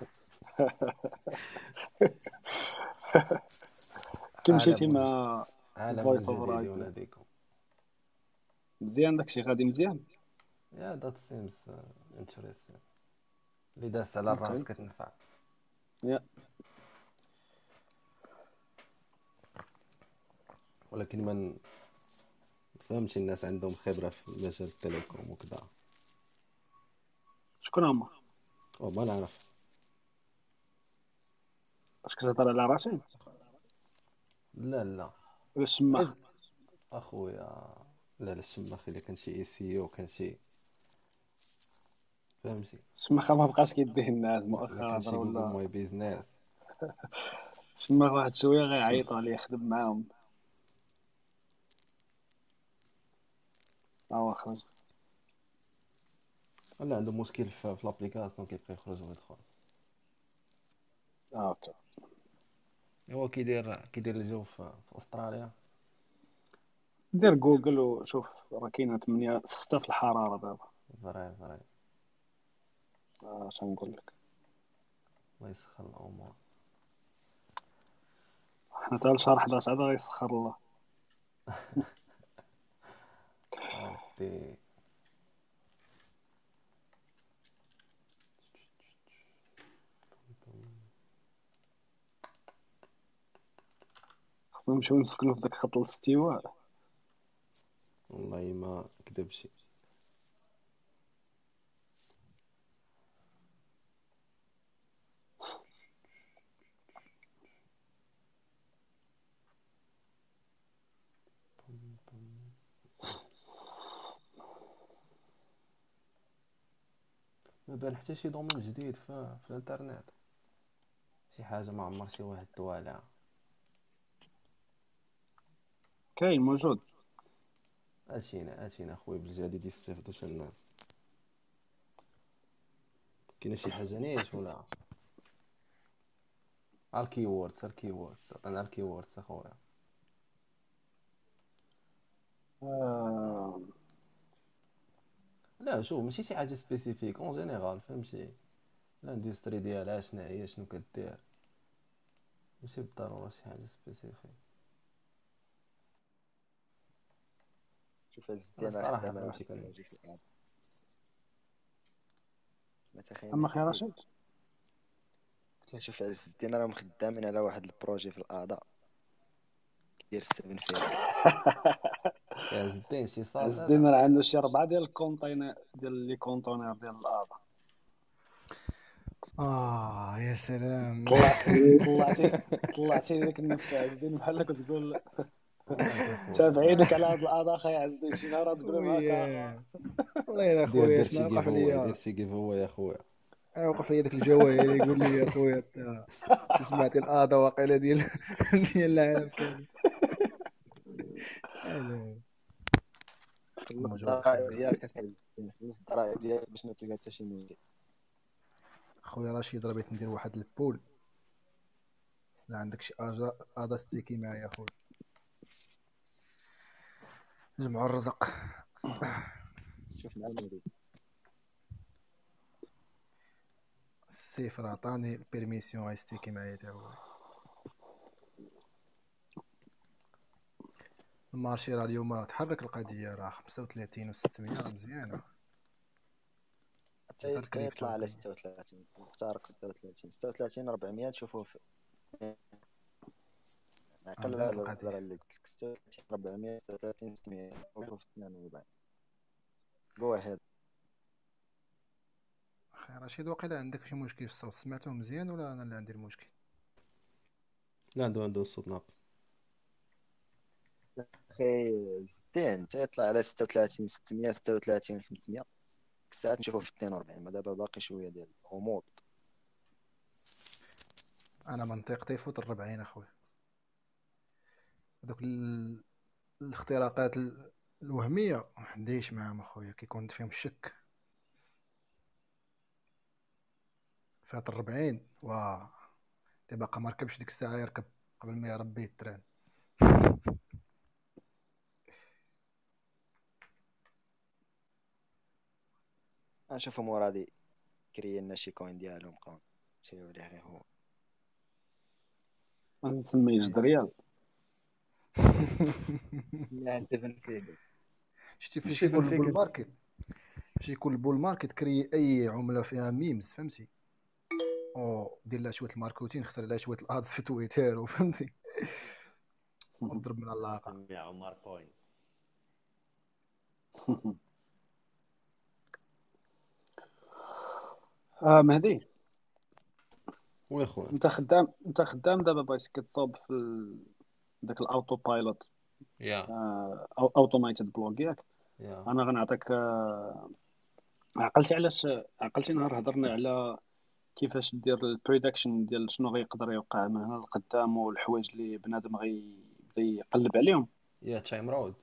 كي مشيتي عالم مع عالم فويس اوفر جديد اي بي يناديكم. مزيان داكشي غادي مزيان. يا ذات سيمز انتريستين. اللي داس على اوكي الراس كتنفع. يا ولكن من فهمتش الناس عندهم خبره في مجال التليكوم وكذا. شكون هما؟ وما نعرف. واش كتهضر على راشد لا لا ولا الشماخ؟ إذ- اخويا لا لا الشماخ الا كان شي اي سي او كان شي فهمتي. الشماخ ما بقاش كيديه الناس لا مؤخرا كان شي هضر جوجل ولا ماي بيزنس. الشماخ واحد شويه غيعيطوا عليه يخدم معاهم. ها هو خرج. ولا عنده مشكل في, في لابليكاسيون كيبقى يخرج ويدخل. اه اوكي هو كيدير كيدير الجو في, في استراليا. دير جوجل وشوف راه كاينه ثمانية ستة في الحراره دابا. فري فري آه، اش نقول لك، الله يسخر الامور. حنا حتى لشهر حداش عاد غيسخر الله. ودي خصنا نمشيو نسكنو في داك خط الاستواء. والله ما كذبشي. ما بان حتى شي دومين جديد في, في الانترنت، شي حاجه ما عمر شي واحد دوا عليها. كاين موجود. اتينا اتينا اخويا بالجديد يستافدوا شي الناس. كاينه شي حاجه نيش ولا على الكيورد على الكيورد عطينا على الكيورد اخويا. آه، لا شوف ماشي شي حاجه سبيسيفيك اون جينيرال فهمتي، الاندستري ديالها شنو هي شنو كدير، ماشي بالضروره شي حاجه سبيسيفيك. شوف عز انا الدين راه الصراحه خدام على واحد فهمتي كن البروجي في القاعة. سمعت اخي اما خي مهدي؟ رشيد قلت له شوف عز الدين راهم خدامين على واحد البروجي في الاعضاء ديال ستيفن فيك. سي عز الدين شي عز صاد الدين هذا. راه عنده شي ربعه ديال الكونتينر ديال لي كونتونير ديال الاضا. اه يا سلام. طلعتي طلعتي طلعتي لك النفس عز الدين بحال كتقول والله اخويا تابعينك على هاد الاضا خي عز الدين شي نهار تقول لهم هكا. وياه والله يا دير خويا دير شنو شي وقف جيف هو دير ليا، شي جيف هو يا خويا. وقف ليا داك الجواهر يقول لي يا خويا انت سمعتي الاضا واقيلا ديال ديال العالم كامل. هذا خلص موجود الضرائب بخير. ديالك اخي عز الدين، خلص الضرائب ديالك باش ما تلقى حتى شي مشكل. خويا رشيد راه بغيت ندير واحد البول، لا عندك شي اجا ادا ستيكي معايا خويا جمعوا الرزق. شوف مع المدير السيف راه عطاني بيرميسيون غيستيكي معايا تا هو. المارشي راه اليوم تحرك القضيه، راه خمسة وثلاثين و ستمية راه مزيانه. حتى غير حتى الكريبتو يطلع على كاين. ستة وثلاثين مختارق ستة وثلاثين ستة وثلاثين أربعمية تشوفوه في آه، عقل بانت هذا الهضره القضيه. اللي قلت لك ستة وثلاثين أربعمية ستة وثلاثين ستمية تشوفوه في اثنين وأربعين. جو اهيد. اخي رشيد واقيلا عندك شي مشكل في الصوت، سمعته مزيان ولا انا اللي عندي المشكل؟ لا عنده عنده الصوت ناقص. اخي زين حتى يطلع على ستة وثلاثين ستمية ستة وثلاثين خمسمية ساعات نشوفوه في اثنين وأربعين. ما دابا باقي شويه ديال الغموض. انا منطقتي فوت الربعين اخويا. دوك ال... الاختراقات ال- الوهميه ما عنديش معاهم اخويا، كيكون فيهم الشك. فات الربعين وا اللي باقا ما ركبش ديك الساعه يركب قبل ما يربي التران. نشوفهم ورادي كري لنا شي كوين ديالهم قام نشريو عليه غير هو. نسميه جد ريال. لا ستيفن فيك شتي فاش ستيفن يكون فيك البول ماركت، فاش يكون البول ماركت كري اي عمله فيها ميمز فهمتي، او دير لها شويه الماركتين، خسر لها شويه الادز في تويتر وفهمتي وضرب من اللاقه. سمي عمر كوين. اه مهدي وي خويا. انت خدام انت خدام دابا بغيتي كتصوب في ال... داك الاوتو بايلوت يا اوتومايتد بلوغ ياك. يا انا غنعطيك آه، عقلتي علاش عقلتي نهار هضرنا على كيفاش دير البريدكشن ديال شنو غيقدر يوقع من هنا لقدام والحوايج اللي بنادم غيبدا يقلب عليهم. يا تايم رود.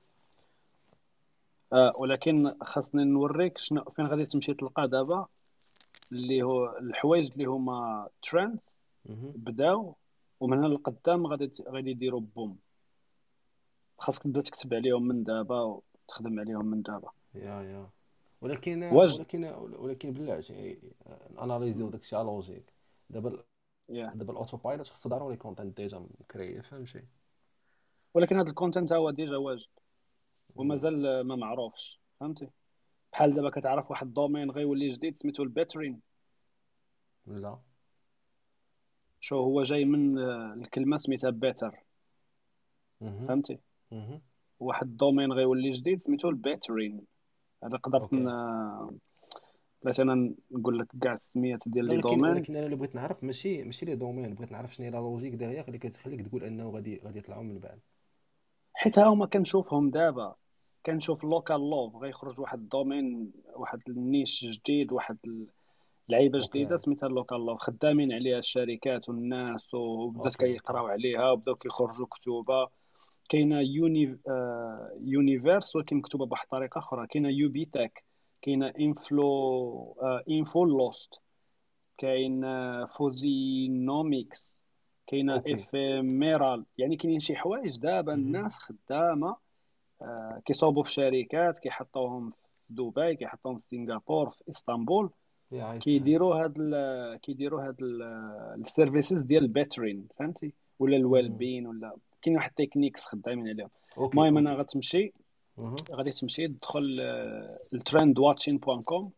آه ولكن خاصني نوريك شنو فين غادي تمشي تلقى دابا اللي هو الحوايج اللي هما ترندز بداو ومن هنا لقدام غادي غادي يديروا بوم. خاصك تبدا تكتب عليهم من دابا وتخدم عليهم من دابا. يا يا ولكن واجد. ولكن ولكن بلاتي اناليزيو داكشي على لوجيك. دابا yeah. دابا الاوتو بايلوت خصو ضروري كونتنت ديجا مكري فهمتي. ولكن هذا الكونتنت هو ديجا واجد ومازال ما معروفش فهمتي. بحال دابا كتعرف واحد الدومين غيولي جديد سميتو البيترين. لا شو هو جاي من الكلمه سميتها بيتر فهمتي. واحد الدومين غيولي جديد سميتو البيترين. هذا قدرت بغيت انا نقول لك كاع السميات ديال لي ولكن دومين. ولكن انا اللي بغيت نعرف ماشي ماشي لي دومين، بغيت نعرف شنو هي لا لوجيك ديغيغ اللي كتخليك تقول انه غادي غادي يطلعوا من بعد. حيت ها هما كنشوفهم دابا كنشوف لوكال لوف غيخرج واحد الدومين واحد النيش جديد واحد لعيبه جديده سميتها لوكال لوف خدامين عليها الشركات والناس وبدات كيقراو عليها وبداو كيخرجوا كتوبه. كاينه يوني آه يونيفيرس ولكن مكتوبه بواحد الطريقه اخرى. كاينه يوبيتك كاينه انفلو آه انفو لوست كاين آه فوزينوميكس كاينه اوكي افيميرال، يعني كاينين شي حوايج دابا مهم. الناس خدامه آه، كيصوبوا في شركات كيحطوهم في دبي، كيحطوهم في سنغافورة، في اسطنبول، يا عايز ناس كيديروا هاد ال كيديروا هاد السيرفيسز ديال الباترين، فهمتي، ولا الويل مهم. بين، ولا كاين واحد تكنيكس خدامين عليهم. اوكي المهم انا اوكي غتمشي اها غادي تمشي تدخل الترند واتشين بوان كوم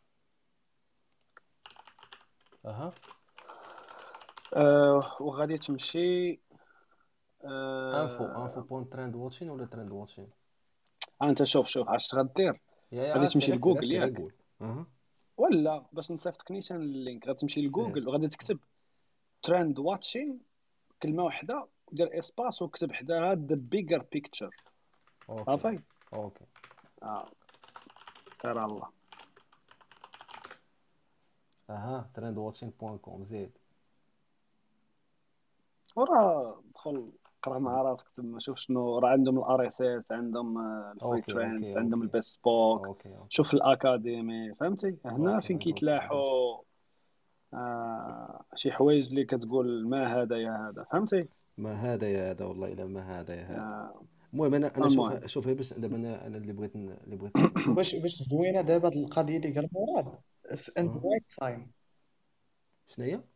اها وغادي تمشي انفو انفو آه، بوينت ترند واتشين ولا ترند واتشين؟ انت شوف شوف عرفت غدير، يا يا غادي اسير تمشي اسير لجوجل اسير ياك، اقول اها ولا باش نصيفطك نيشان اللينك غتمشي سير لجوجل وغادي تكتب ترند واتشين كلمه واحده ودير اسباس وكتب حداها ذا بيجر بيكتشر، اوكي صافي. اوكي اه سير على الله. اها ترند واتشين بوينت كوم زيد وراه دخل قرا مع راسك تما، شوف شنو راه عندهم الار اس اس، عندهم الفري اوكي ترينز، اوكي عندهم اوكي البيست بوك، اوكي اوكي شوف الاكاديمي، فهمتي هنا اوكي فين ندوز ندوز كيتلاحوا آه شي حوايج اللي كتقول ما هذا يا هذا، فهمتي. ما هذا يا هذا والله الا ما هذا يا هذا. آه المهم انا انا شوف المهم شوف غير باش دابا انا انا اللي بغيت ن- اللي بغيت ن- باش باش زوينه دابا هاد القضيه اللي قال مراد في اند أه. رايت تايم. شنو هي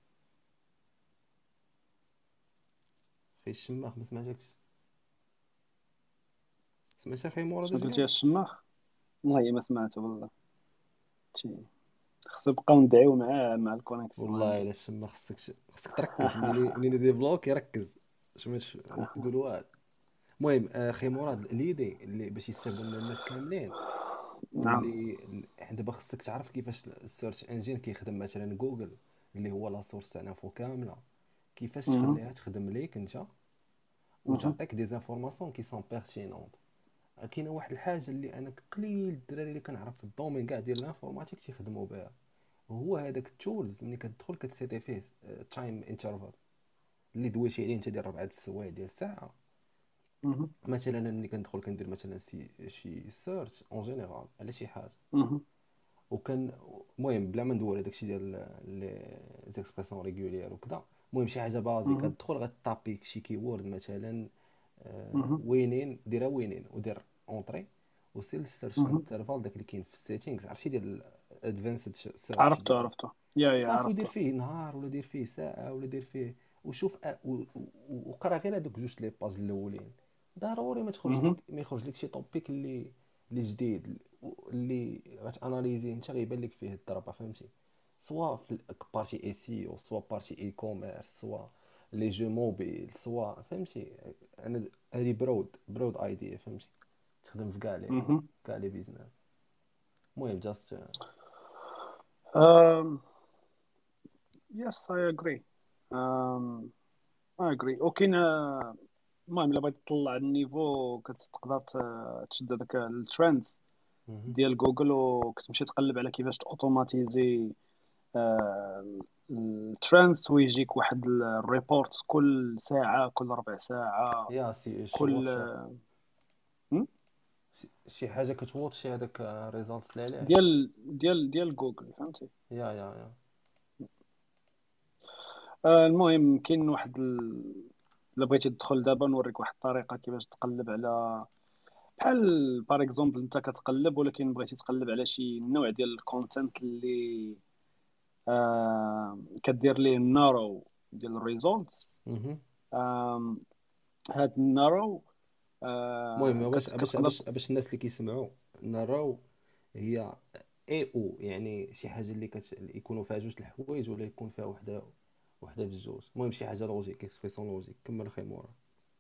في الشماخ؟ ما سمعتكش، سمعت اخي مراد شنو اش قلتي يا قال؟ الشماخ؟ والله ما سمعته والله، شي خصو نبقاو ندعيو معاه مع الكونيكسيون والله عنده. الا الشماخ خصك خصك تركز، منين منين يدير بلوك يركز، باش ما تش- ما تقول والو. المهم اخي مراد ليدي اللي باش يستافدوا من الناس كاملين، نعم. واللي دابا خصك تعرف كيفاش السيرش انجين كيخدم. مثلا جوجل اللي هو لا سورس تاع انفو كامله، كيفاش مهم. تخليها تخدم ليك انت مهم. وتعطيك دي زانفورماسيون كي سون بيرتينونت. كاينه واحد الحاجه اللي انا قليل الدراري اللي كنعرف في الدومين كاع ديال الانفورماتيك تيخدموا بها، هو هذاك التولز ملي كتدخل كتسيتي فيه تايم انترفال اللي دويتي عليه انت ديال ربعة السوايع ديال ساعه. مهم. مثلا ملي كندخل كندير مثلا سي شي سيرش اون جينيرال على شي حاجه، مهم. وكان المهم بلا ما ندور على داكشي ديال لي زيكسبرسيون ريغولير وكذا، المهم شي حاجه بازي مهم. كتدخل غطابي شي كيورد مثلا آه، مهم. وينين، ديرها وينين ودير اونطري وسير السيرش مهم. انترفال داك اللي كاين في السيتينغز، عرفتي ديال ادفانسد سيرش عرفته ديال عرفته يا يا صافي، ودير عرفته. فيه نهار ولا دير فيه ساعه ولا دير فيه وشوف أ- و- و- وقرا غير هذوك جوج لي باج الاولين، ضروري ما تخرج مهم. لك ما يخرج لك شي توبيك اللي اللي جديد اللي غتاناليزي انت غيبان لك فيه الضربه، فهمتي، سواء في بارتي اي سي او سواء بارتي اي كوميرس سواء لي جو موبيل سواء، فهمتي. انا هذه برود برود ايديا، فهمتي، تخدم في كاع لي مهم. كاع لي بيزنس. المهم جاست um, yes I agree um, I agree. وكاين آه، المهم الا بغيت تطلع النيفو كتقدر ت- تشد هذاك الترندز ديال جوجل وكتمشي تقلب على كيفاش اوتوماتيزي الترندز، ويجيك واحد الريبورت كل ساعة كل ربع ساعة يا سي شي كل واتش م? شي حاجه كتواتشي هذاك الريزالتس اللي عليه. ديال ديال ديال جوجل، فهمتي. يا يا يا آه، المهم كاين واحد ال... الا بغيتي تدخل دابا نوريك واحد الطريقة كيفاش تقلب على بحال بار اكزومبل انت كتقلب ولكن بغيتي تقلب على شي نوع ديال الكونتنت اللي آه كدير ليه النارو ديال الريزولتس. مهم. هاد النارو المهم آه باش كت- باش كتقدر باش باش الناس اللي كيسمعوا نراو هي اي او، يعني شي حاجه اللي كت... اللي يكونوا فيها جوج الحوايج ولا يكون فيها وحده وحده في الجوج، المهم شي حاجه لوجيك اكسبريسيون لوجيك. كمل اخي مورا.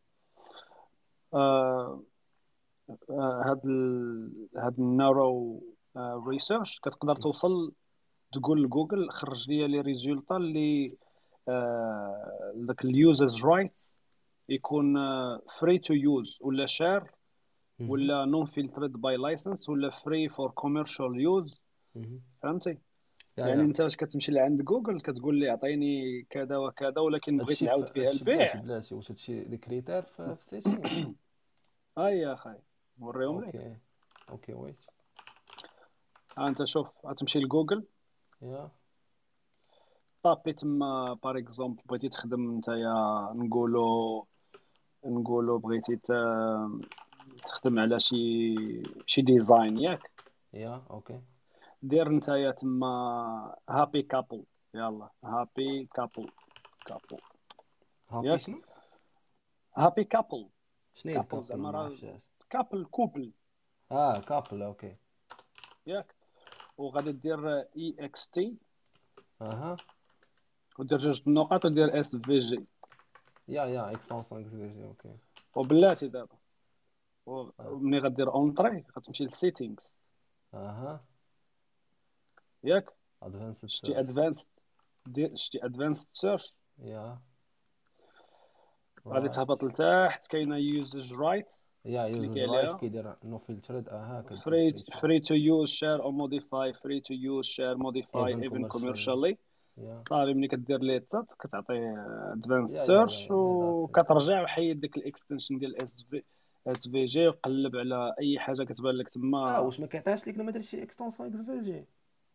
آه آه هاد ال... هاد النارو ريسيرش كتقدر توصل تقول لجوجل خرج لي لي ريزولتا اللي آه داك اليوزرز رايتس يكون فري تو يوز ولا شير مهم. ولا نون فلترد باي لايسنس ولا فري فور كوميرشال يوز، مهم. فهمتي. يا يعني يا انت اش كتمشي لعند جوجل كتقول لي اعطيني كذا وكذا ولكن بغيت هادشي نعاود في فيها هادشي بلاتي البيع. بلاتي واش هادشي لي كريتير في في سيتينغز؟ هاي يا اخي نوريهم لك. اوكي اوكي ويت ها انت شوف غتمشي لجوجل يا طابي تما باغ اكزومبل بغيتي تخدم نتايا، نقولوا نقولوا بغيتي ت- تخدم على شي شي ديزاين ياك، يا اوكي. دير نتايا تما هابي كابل، يلا هابي كابل كابل هابي ياك، شنو هابي كابل شنو هي كابل كابل؟ زعما ما راه نعرفش. كابل كوبل اه كابل اوكي. ياك، وغادي دير اي اكس تي اها ودير جوج النقط ودير اس في جي يا يا اكستنسيون اكس في جي اوكي. وبلاتي دابا، آه. ومني غدير اونطري غتمشي للسيتينغز اها ياك، ادفانسد شتي سيرش. ادفانسد، دير شتي ادفانسد سيرش، يا غادي رايت. تهبط لتحت كاينه يوزج رايتس، يا يوزز كليكي رايت عليها كيدير نو فلترد. اها كدير free فري تو free to use share or modify free to use share modify ايفن even كوميرشال. commercially. يا صافي ملي كدير ليه تات كتعطيه ادفانس يا يا سيرش يا يا ذاتس ات. وكترجع وحيد ديك الاكستنشن ديال اس في اس في جي وقلب على اي حاجه كتبان لك اه تما. واش ما كيعطيهاش لك لما درتي شي اكستنسيون اكس في جي؟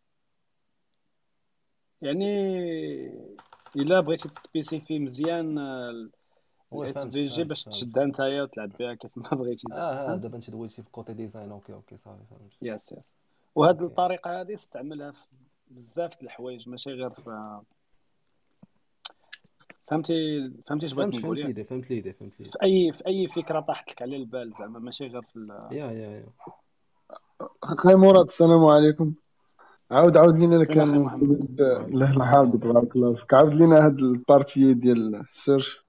يعني الا بغيتي تسبيسيفي مزيان وي الاس فهمت في جي فهمت باش فهمت. تشدها نتايا وتلعب بها كيف ما بغيتي دابا، اه اه فهمت؟ دابا انت دويتي في كوتي ديزاين. اوكي اوكي صافي فهمت. يس يس. وهاد اوكي الطريقه هذه استعملها في بزاف د الحوايج ماشي غير في، فهمتي فهمتي اش بغيت فهمت نقول فهمت ياك، ليدي فهمت ليدي فهمت ليدي. في اي في اي فكره طاحت لك على البال زعما ماشي غير في ال... يا يا يا اخي مراد السلام عليكم. عاود عاود لينا فين اخي كان محمد. وعليكم الله يحفظك السلام. بارك الله فيك. عاود لينا هاد البارتي ديال السيرش.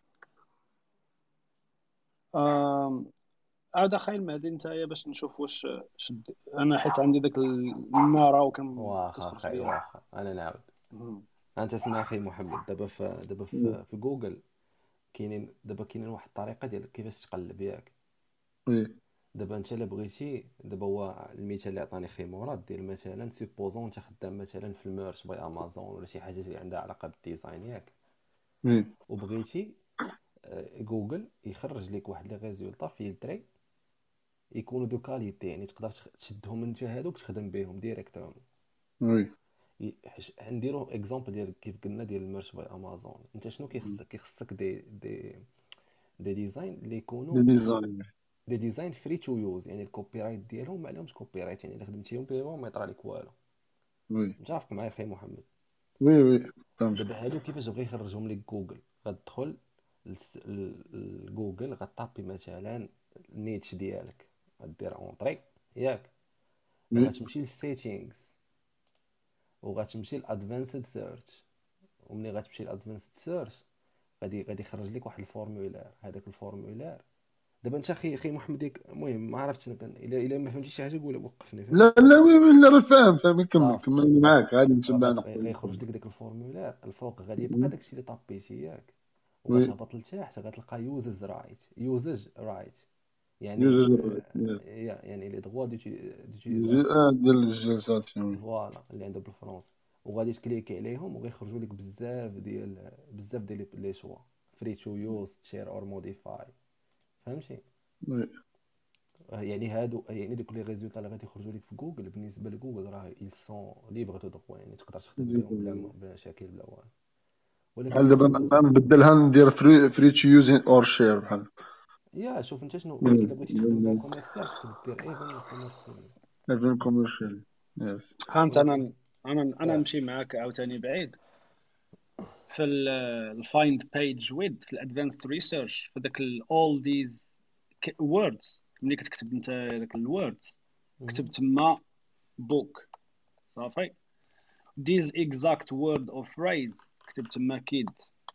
آم، عاد اخي المهدي نتايا باش نشوف واش شد انا حيت عندي داك الناره وكان واخا كتخرج اخي ليا. واخا انا نعاود. مم. انت اسمع اخي محمد، دابا في دابا في, في جوجل كاينين دابا كاينين واحد الطريقه ديال كيفاش تقلب ياك. وي دابا انت الا بغيتي، دابا هو المثال اللي عطاني خي مراد ديال مثلا سيبوزون انت خدام مثلا في الميرش باي امازون ولا شي حاجه اللي عندها علاقه بالديزاين ياك، وي وبغيتي آه، جوجل يخرج لك واحد لي ريزولطا فيلتري يكونوا دو كاليتي، يعني تقدر تخ- تشدهم انت هادوك تخدم بهم ديريكتوم. وي ي- حش- نديرو اكزامبل ديال كيف قلنا ديال الميرش باي امازون. انت شنو كيخصك؟ كيخصك دي دي دي ديزاين اللي دي يكونوا ديزاين. دي ديزاين فري تو يوز، يعني الكوبي رايت ديالهم ما عليهمش كوبي رايت، يعني الا خدمتيهم بهم ما يطرى لك والو. وي متفق معايا خي محمد؟ وي وي فهمت. دابا هادو كيفاش بغى يخرجهم لك جوجل؟ غتدخل لس- ل- لجوجل غطابي مثلا النيتش ديالك، غدير اونطري ياك، وي غتمشي للسيتينغز وغتمشي لادفانسد سيرش، وملي غتمشي لادفانسد سيرش غادي غادي يخرج لك واحد الفورمولير. هذاك الفورمولير دابا انت اخي اخي محمد ياك المهم ما عرفتش انا كان الا الا ما فهمتيش شي حاجه قول وقفني فهمت. لا لا وي وي لا راه فاهم فاهم. كمل صافي كمل معاك غادي نتبع غت- نقول. غيخرج لك داك الفورمولير الفوق، غادي يبقى داكشي اللي طابيتي ياك، وي وغتهبط لتحت غتلقى يوزز رايت يوزج رايت يعني يوجد آه، يا- يعني لي دغوا يجي دوتيليزاسيون. آه ديال الجلسات. فوالا اللي عنده بالفرنسي، وغادي تكليكي عليهم وغيخرجوا لك بزاف ديال بزاف ديال لي شوا فري تو يوز شير اور موديفاي. فهمتي؟ وي آه، يعني هادو يعني دوك لي ريزولطا اللي غادي يخرجوا لك في جوجل بالنسبه لجوجل راه ils sont libres de droit، يعني تقدر تخدم بهم بلا م- بلا مشاكل بلا والو. ولكن بحال دابا اليوزز نبدلها ندير فري فري تو يوز اور شير بحال. يا شوف انت شنو، ولكن الا بغيتي تخدم بها كوميرسيال خصك دير ايفن كوميرسيال. ايفن كوميرشال. يس هانت ولكن انا انا انا سير نمشي معاك عاوتاني بعيد في الفايند بيج ويد في الادفانسد ريسيرش في داك اول ذيز ووردز. ملي كتكتب انت داك الووردز كتب تما بوك صافي، these exact word or phrase كتب تما kid،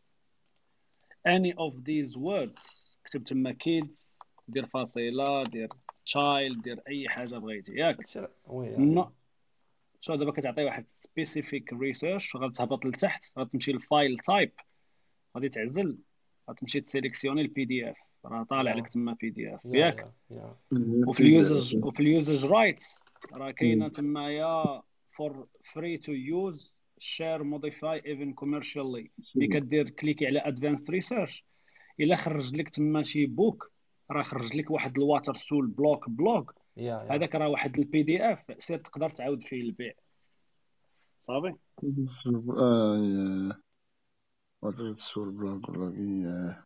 any of these words كتب تما kids، دير فاصله دير child دير اي حاجه بغيتي ياك. هادشي وي نو يعني شو دابا كتعطي واحد سبيسيفيك ريسيرش غتهبط لتحت غتمشي للفايل تايب غادي تعزل غتمشي تسيليكسيوني البي دي اف راه طالع لك يا تما بي دي اف يا ياك. يا يا وفي اليوزج وفي اليوزج رايتس راه كاينه تمايا فور فري تو يوز شير موديفاي ايفن كوميرشالي. ملي كدير كليكي على ادفانسد ريسيرش الا خرج لك تما شي بوك راه خرج لك واحد الواتر سول بلوك بلوك، يا يا هذاك راه واحد البي دي اف سير تقدر تعاود فيه البيع صافي. اه يا واتر تسول بلوك بلوك إيه.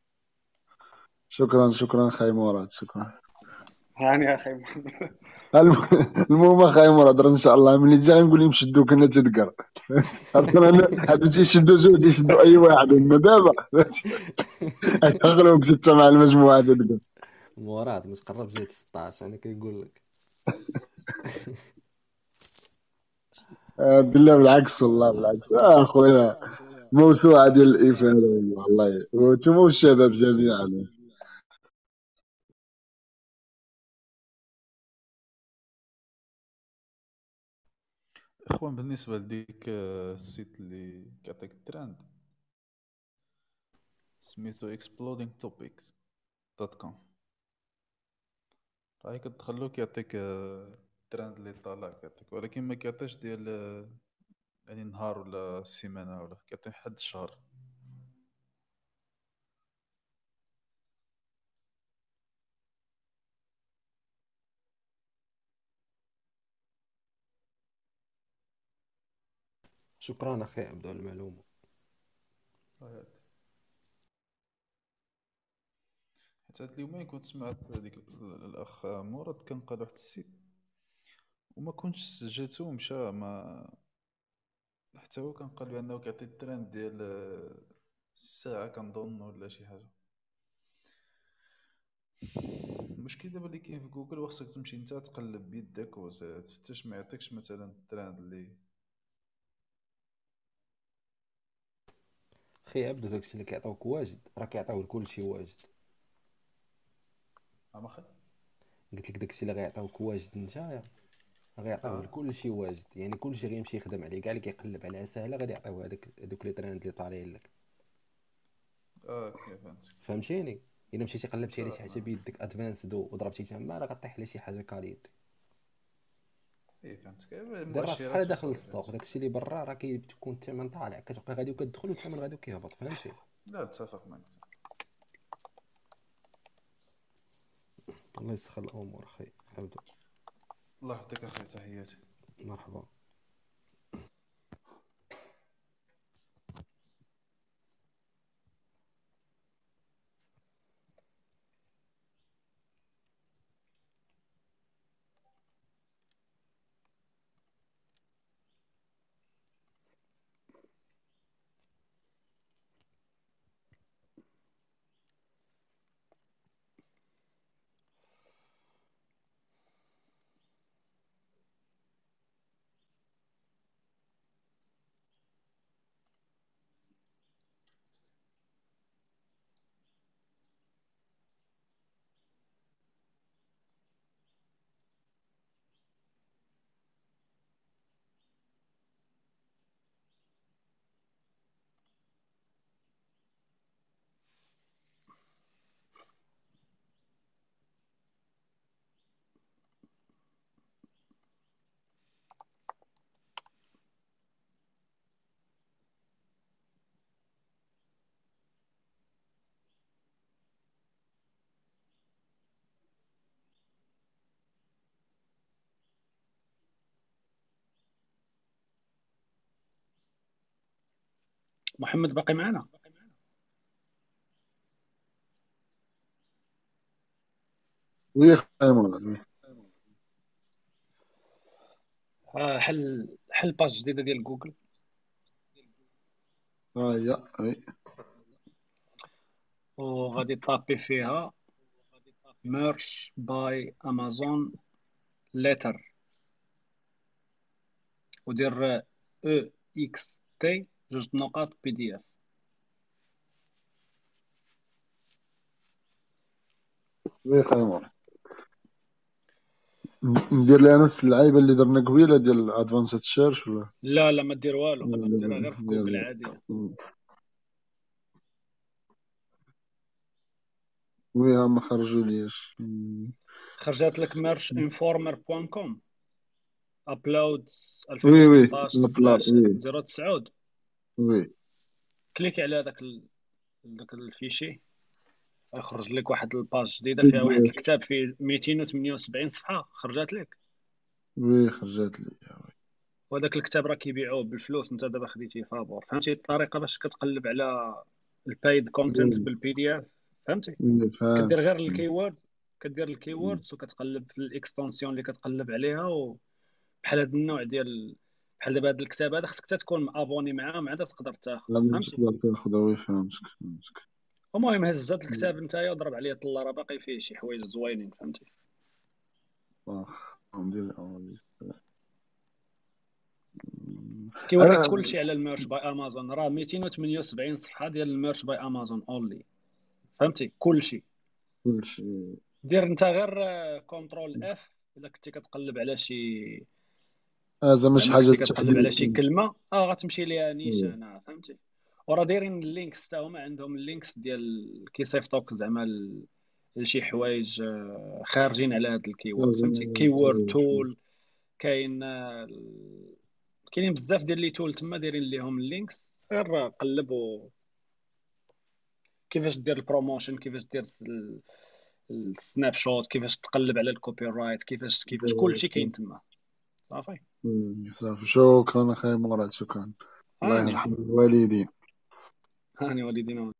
شكرا شكرا خاي مراد شكرا. هاني يا اخي. الم- المهم خاي مراد راه ان شاء الله ملي تجي غنقول لهم شدوا كنا تذكر هادو تيشدوا زوج يشدوا اي واحد من دابا يغلوك ستة مع المجموعه تذكر. مراد ما تقربش لهاد ستطاش انا كنقول لك. آه بالله بالعكس والله بالعكس آه اخويا موسوعه ديال الافاده والله والله وانتم والشباب جميعا. اخوان بالنسبه لديك آه، السيت اللي كيعطيك الترند سميتو exploding topics دوت كوم. راهي كتدخلو كيعطيك آه، الترند اللي طالع كيعطيك، ولكن ما كيعطيش ديال آه، يعني نهار ولا سيمانه ولا كيعطي حد الشهر. شكرا اخي عبدو على المعلومه. هاد. حتى هاد اليومين كنت سمعت هذيك ال- الاخ مراد كان قال واحد السيت وما كنتش سجلته ومشى ما حتى هو كان قال بانه كيعطي الترند ديال آه، الساعه كنظن ولا شي حاجه. المشكل دابا اللي كاين في جوجل وخصك تمشي انت تقلب بيدك وتفتش ما يعطيكش مثلا الترند اللي اخي عبدو داكشي اللي كيعطيوك واجد راه كيعطيو لكلشي واجد. اما خير. قلت لك داكشي اللي غيعطيوك واجد نتايا غيعطيوه اه لكلشي واجد، يعني كلشي غيمشي يخدم عليه، كاع اللي كيقلب على ساهله غادي يعطيوه هذاك هذوك لي ترند اللي طالعين لك. اه كيف فهمت. فهمتيني؟ الا مشيتي قلبتي على شي حاجه صافي بيدك ادفانسد وضربتي تما راه غطيح على شي حاجه كاليتي. اي فهمتك. دير راسك المؤشرات بحال داخل وصافي السوق، فهمت. داكشي اللي برا راه كيكون الثمن طالع كتبقى غادي وكتدخل والثمن غادي وكيهبط. فهمتي؟ لا اتفق معك. الله يسخر الامور اخي عبدو. الله يعطيك اخي تحياتي. مرحبا. محمد باقي معنا؟ وي خاي مراد آه، حل حل باج جديده ديال جوجل اه يا وي وغادي طابي فيها ميرش باي امازون ليتر ودير او اكس تي جوج نقاط بي دي اف. وي خاي مراد ندير لها نفس اللعيبه اللي درنا قبيله ديال ادفانسد سيرش ولا لا لا ما دير والو، ديرها غير في جوجل ديال عاديه. وي ها ما خرجوا ليش خرجت لك ميرش انفورمر بوان كوم ابلودز وي وي ألفين وسطاش البلا سلاش وي صفر تسعة. وي كليكي على هذاك ال... داك الفيشي يخرج لك واحد الباج جديده بي فيها دي واحد اف الكتاب فيه مئتين وثمانية وسبعين صفحه. خرجت لك. وي خرجت لي وهذاك الكتاب راه كيبيعوه بالفلوس، انت دابا خديتيه فابور. فهمتي الطريقه باش كتقلب على البايد كونتنت بالبي دي اف؟ فهمتي مم، كدير فهمت. غير الكيورد، كدير الكيوردز وكتقلب في الاكستنسيون اللي كتقلب عليها، وبحال هذا النوع ديال بحال دابا هذا الكتاب هذا خصك حتى تكون ابوني معاه عاد تقدر تاخذ. لا مش فهمتي تقدر تاخذ. وي فهمتك فهمتك. المهم هز هاد الكتاب نتايا وضرب عليه طله، راه باقي فيه شي حوايج زوينين. فهمتي واخ ندير أول- كيوريك انا كلشي على الميرش باي امازون، راه مئتين وثمانية وسبعين صفحه ديال الميرش باي امازون اونلي. فهمتي كلشي. كلشي. دير انت غير كونترول اف الا كنتي كتقلب على شي، هذا مش زعما حاجه كنتي كتقلب على تحديد. شي كلمه اه غتمشي ليها وي. نيشانه. فهمتي وراه دايرين اللينكس حتى هما عندهم اللينكس ديال كيصيفطوك زعما ل- لشي حوايج آه، خارجين على هذا الكيورد. فهمتي كيورد تول كاين آه، ال- كاينين بزاف ديال لي تول تما دايرين ليهم اللينكس. غير قلبوا كيفاش دير البروموشن، كيفاش دير ال- السناب شوت، كيفاش تقلب على الكوبي رايت، كيفاش كيفاش كلشي كاين تما. صافي مم، صافي. شكرا اخي مراد، شكرا. الله هاني يرحم الوالدين. هاني والدينا.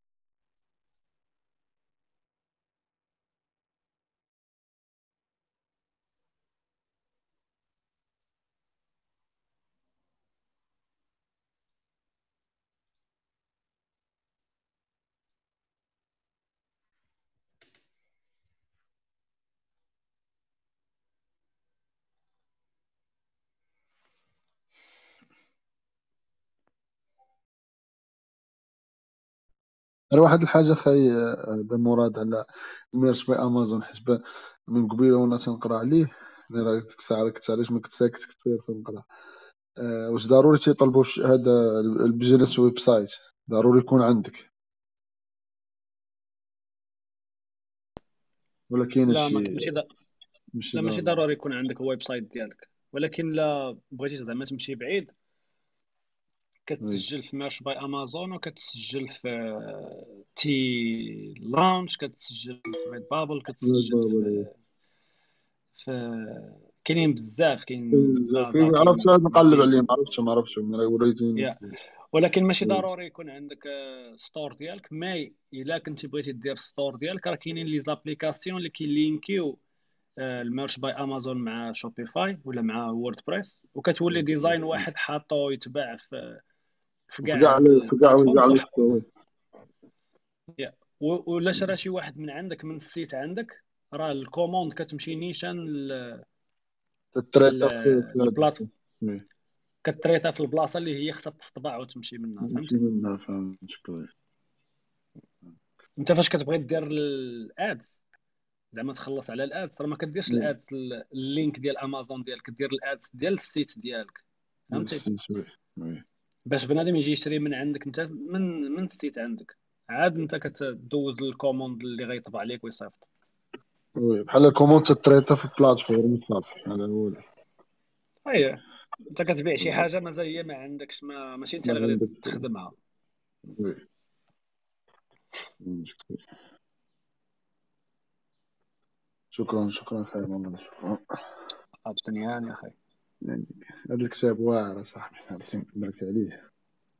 غير واحد الحاجه خاي هذا مراد على الميرش باي امازون، حيت ب- من قبيله وانا تنقرا عليه. أنا راه ديك الساعه كنت علاش ما كنت ساكت كثير تنقرا. أه واش ضروري تيطلبوا ش- هذا البيزنس ويب سايت ضروري يكون عندك، ولا كاين لا ما شي ماشي دا... ماشي لا ماشي ضروري؟ ضروري يكون عندك الويب سايت ديالك، ولكن لا بغيتي زعما تمشي بعيد وي. كتسجل في ميرش باي امازون، وكتسجل في تي لانش، كتسجل في ريد بابل، كتسجل بالضبط. في في كاينين بزاف، كاين كاين بزاف. زازا، كاين عرفت كاين نقلب دي عليه، ما عرفتش ما عرفتش راه وريتيني. يا ولكن ماشي وي. ضروري يكون عندك ستور ديالك. ما الا كنتي بغيتي دير ستور ديالك راه كاينين لي زابليكاسيون اللي كيلينكيو آه، الميرش باي امازون مع شوبيفاي ولا مع ووردبريس، وكتولي ديزاين واحد حاطو يتباع في في في كاع كاع هاد في كاع في كاع البلاتفورمز. وح... الستوري. يا. و- ولا شرا شي واحد من عندك من السيت عندك، راه الكوموند كتمشي نيشان ل- ل- تتريطا في في هذا. البلاتفورم، وي. كتريتها في البلاصه اللي هي خصها تطبع وتمشي منها. نمشي فهمتي منها. فهمتك. وي. انت فاش كتبغي دير الادز زعما تخلص على الادز، راه ما كديرش وي. الادز اللينك ديال امازون ديالك، دير الادز ديال السيت ديالك. ديال فهمتي السيت. وي. وي. باش بنادم يجي يشري من عندك انت من من السيت عندك، عاد انت كتدوز الكوموند اللي غيطبع عليك ويصيفط. وي بحال الكوموند تتريطا في البلاتفورم صافي. هذا هو ال- اييه انت كتبيع شي حاجه مازال هي ما عندكش، ما ماشي انت ما اللي غادي عندك. تخدمها. وي. مشكل. شكرا شكرا خير والله. شكرا. عرفتني هاني يا اخي. يعني هذا الكتاب واعر صاحبي، عرفتي نبارك عليه.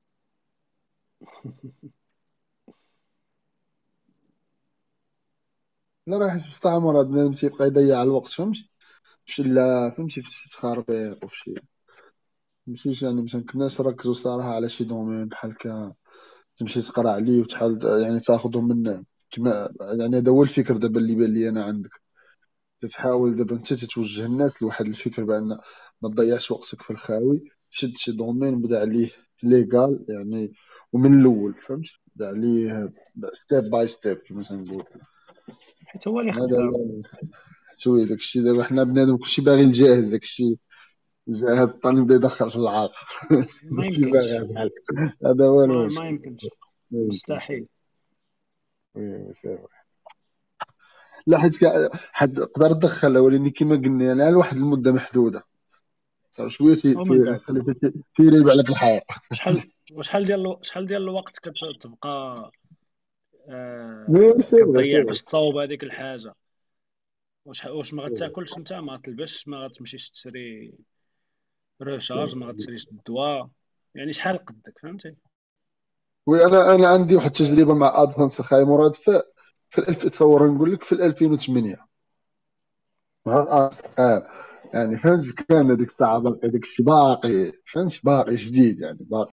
لا راه حيت بصح مراد بنادم تيبقى يضيع الوقت، فهمتي فشي لا فهمتي في شي تخربيق وفي شي ماشي يعني. باش الناس ركزوا صراحه على شي دومين بحال هكا تمشي تقرا عليه وتحاول يعني تاخذه من كما يعني. هذا هو الفكر دابا اللي بان لي انا عندك. تتحاول دابا انت تتوجه الناس لواحد الفكر بان ما تضيعش وقتك في الخاوي، تشد شي دومين بدا عليه ليغال يعني، ومن الاول فهمت بدا عليه ستيب باي ستيب كما تنقول. حيت هو اللي هذا خدام. هو سوي داكشي. دابا حنا بنادم كلشي باغي الجاهز، داكشي جاهز الطالب بدا يدخل في العاق. ما ماشي باغي يمكنش، بحال هذا هو ما, ما المشكل. يمكنش، ما يمكنش. مستحيل. وي سي فري. لا حيت كا- حد تقدر تدخلها، ولكن كما قلنا يعني على واحد المده محدوده صافي. شويه تي- ومن تي- بعد تخلي تي- تيريب عليك الحياه. شحال وشحال ديال الو- شحال ديال الوقت كتبقى وي آه سي فري كتضيع سي باش تصاوب هذيك الحاجه؟ واش واش ما غتاكلش انت، ما تلبسش، ما غتمشيش تشري ريشارج، ما غتشريش الدواء، يعني شحال قدك فهمتي. وي انا انا عندي واحد التجربه مع ادفانس اخاي مراد في في الألف، تصور نقول لك في ألفين وثمانية مع الآ- اه يعني فهمت، كان هذيك الساعه باقي داك الشيء باقي فهمت باقي جديد يعني باقي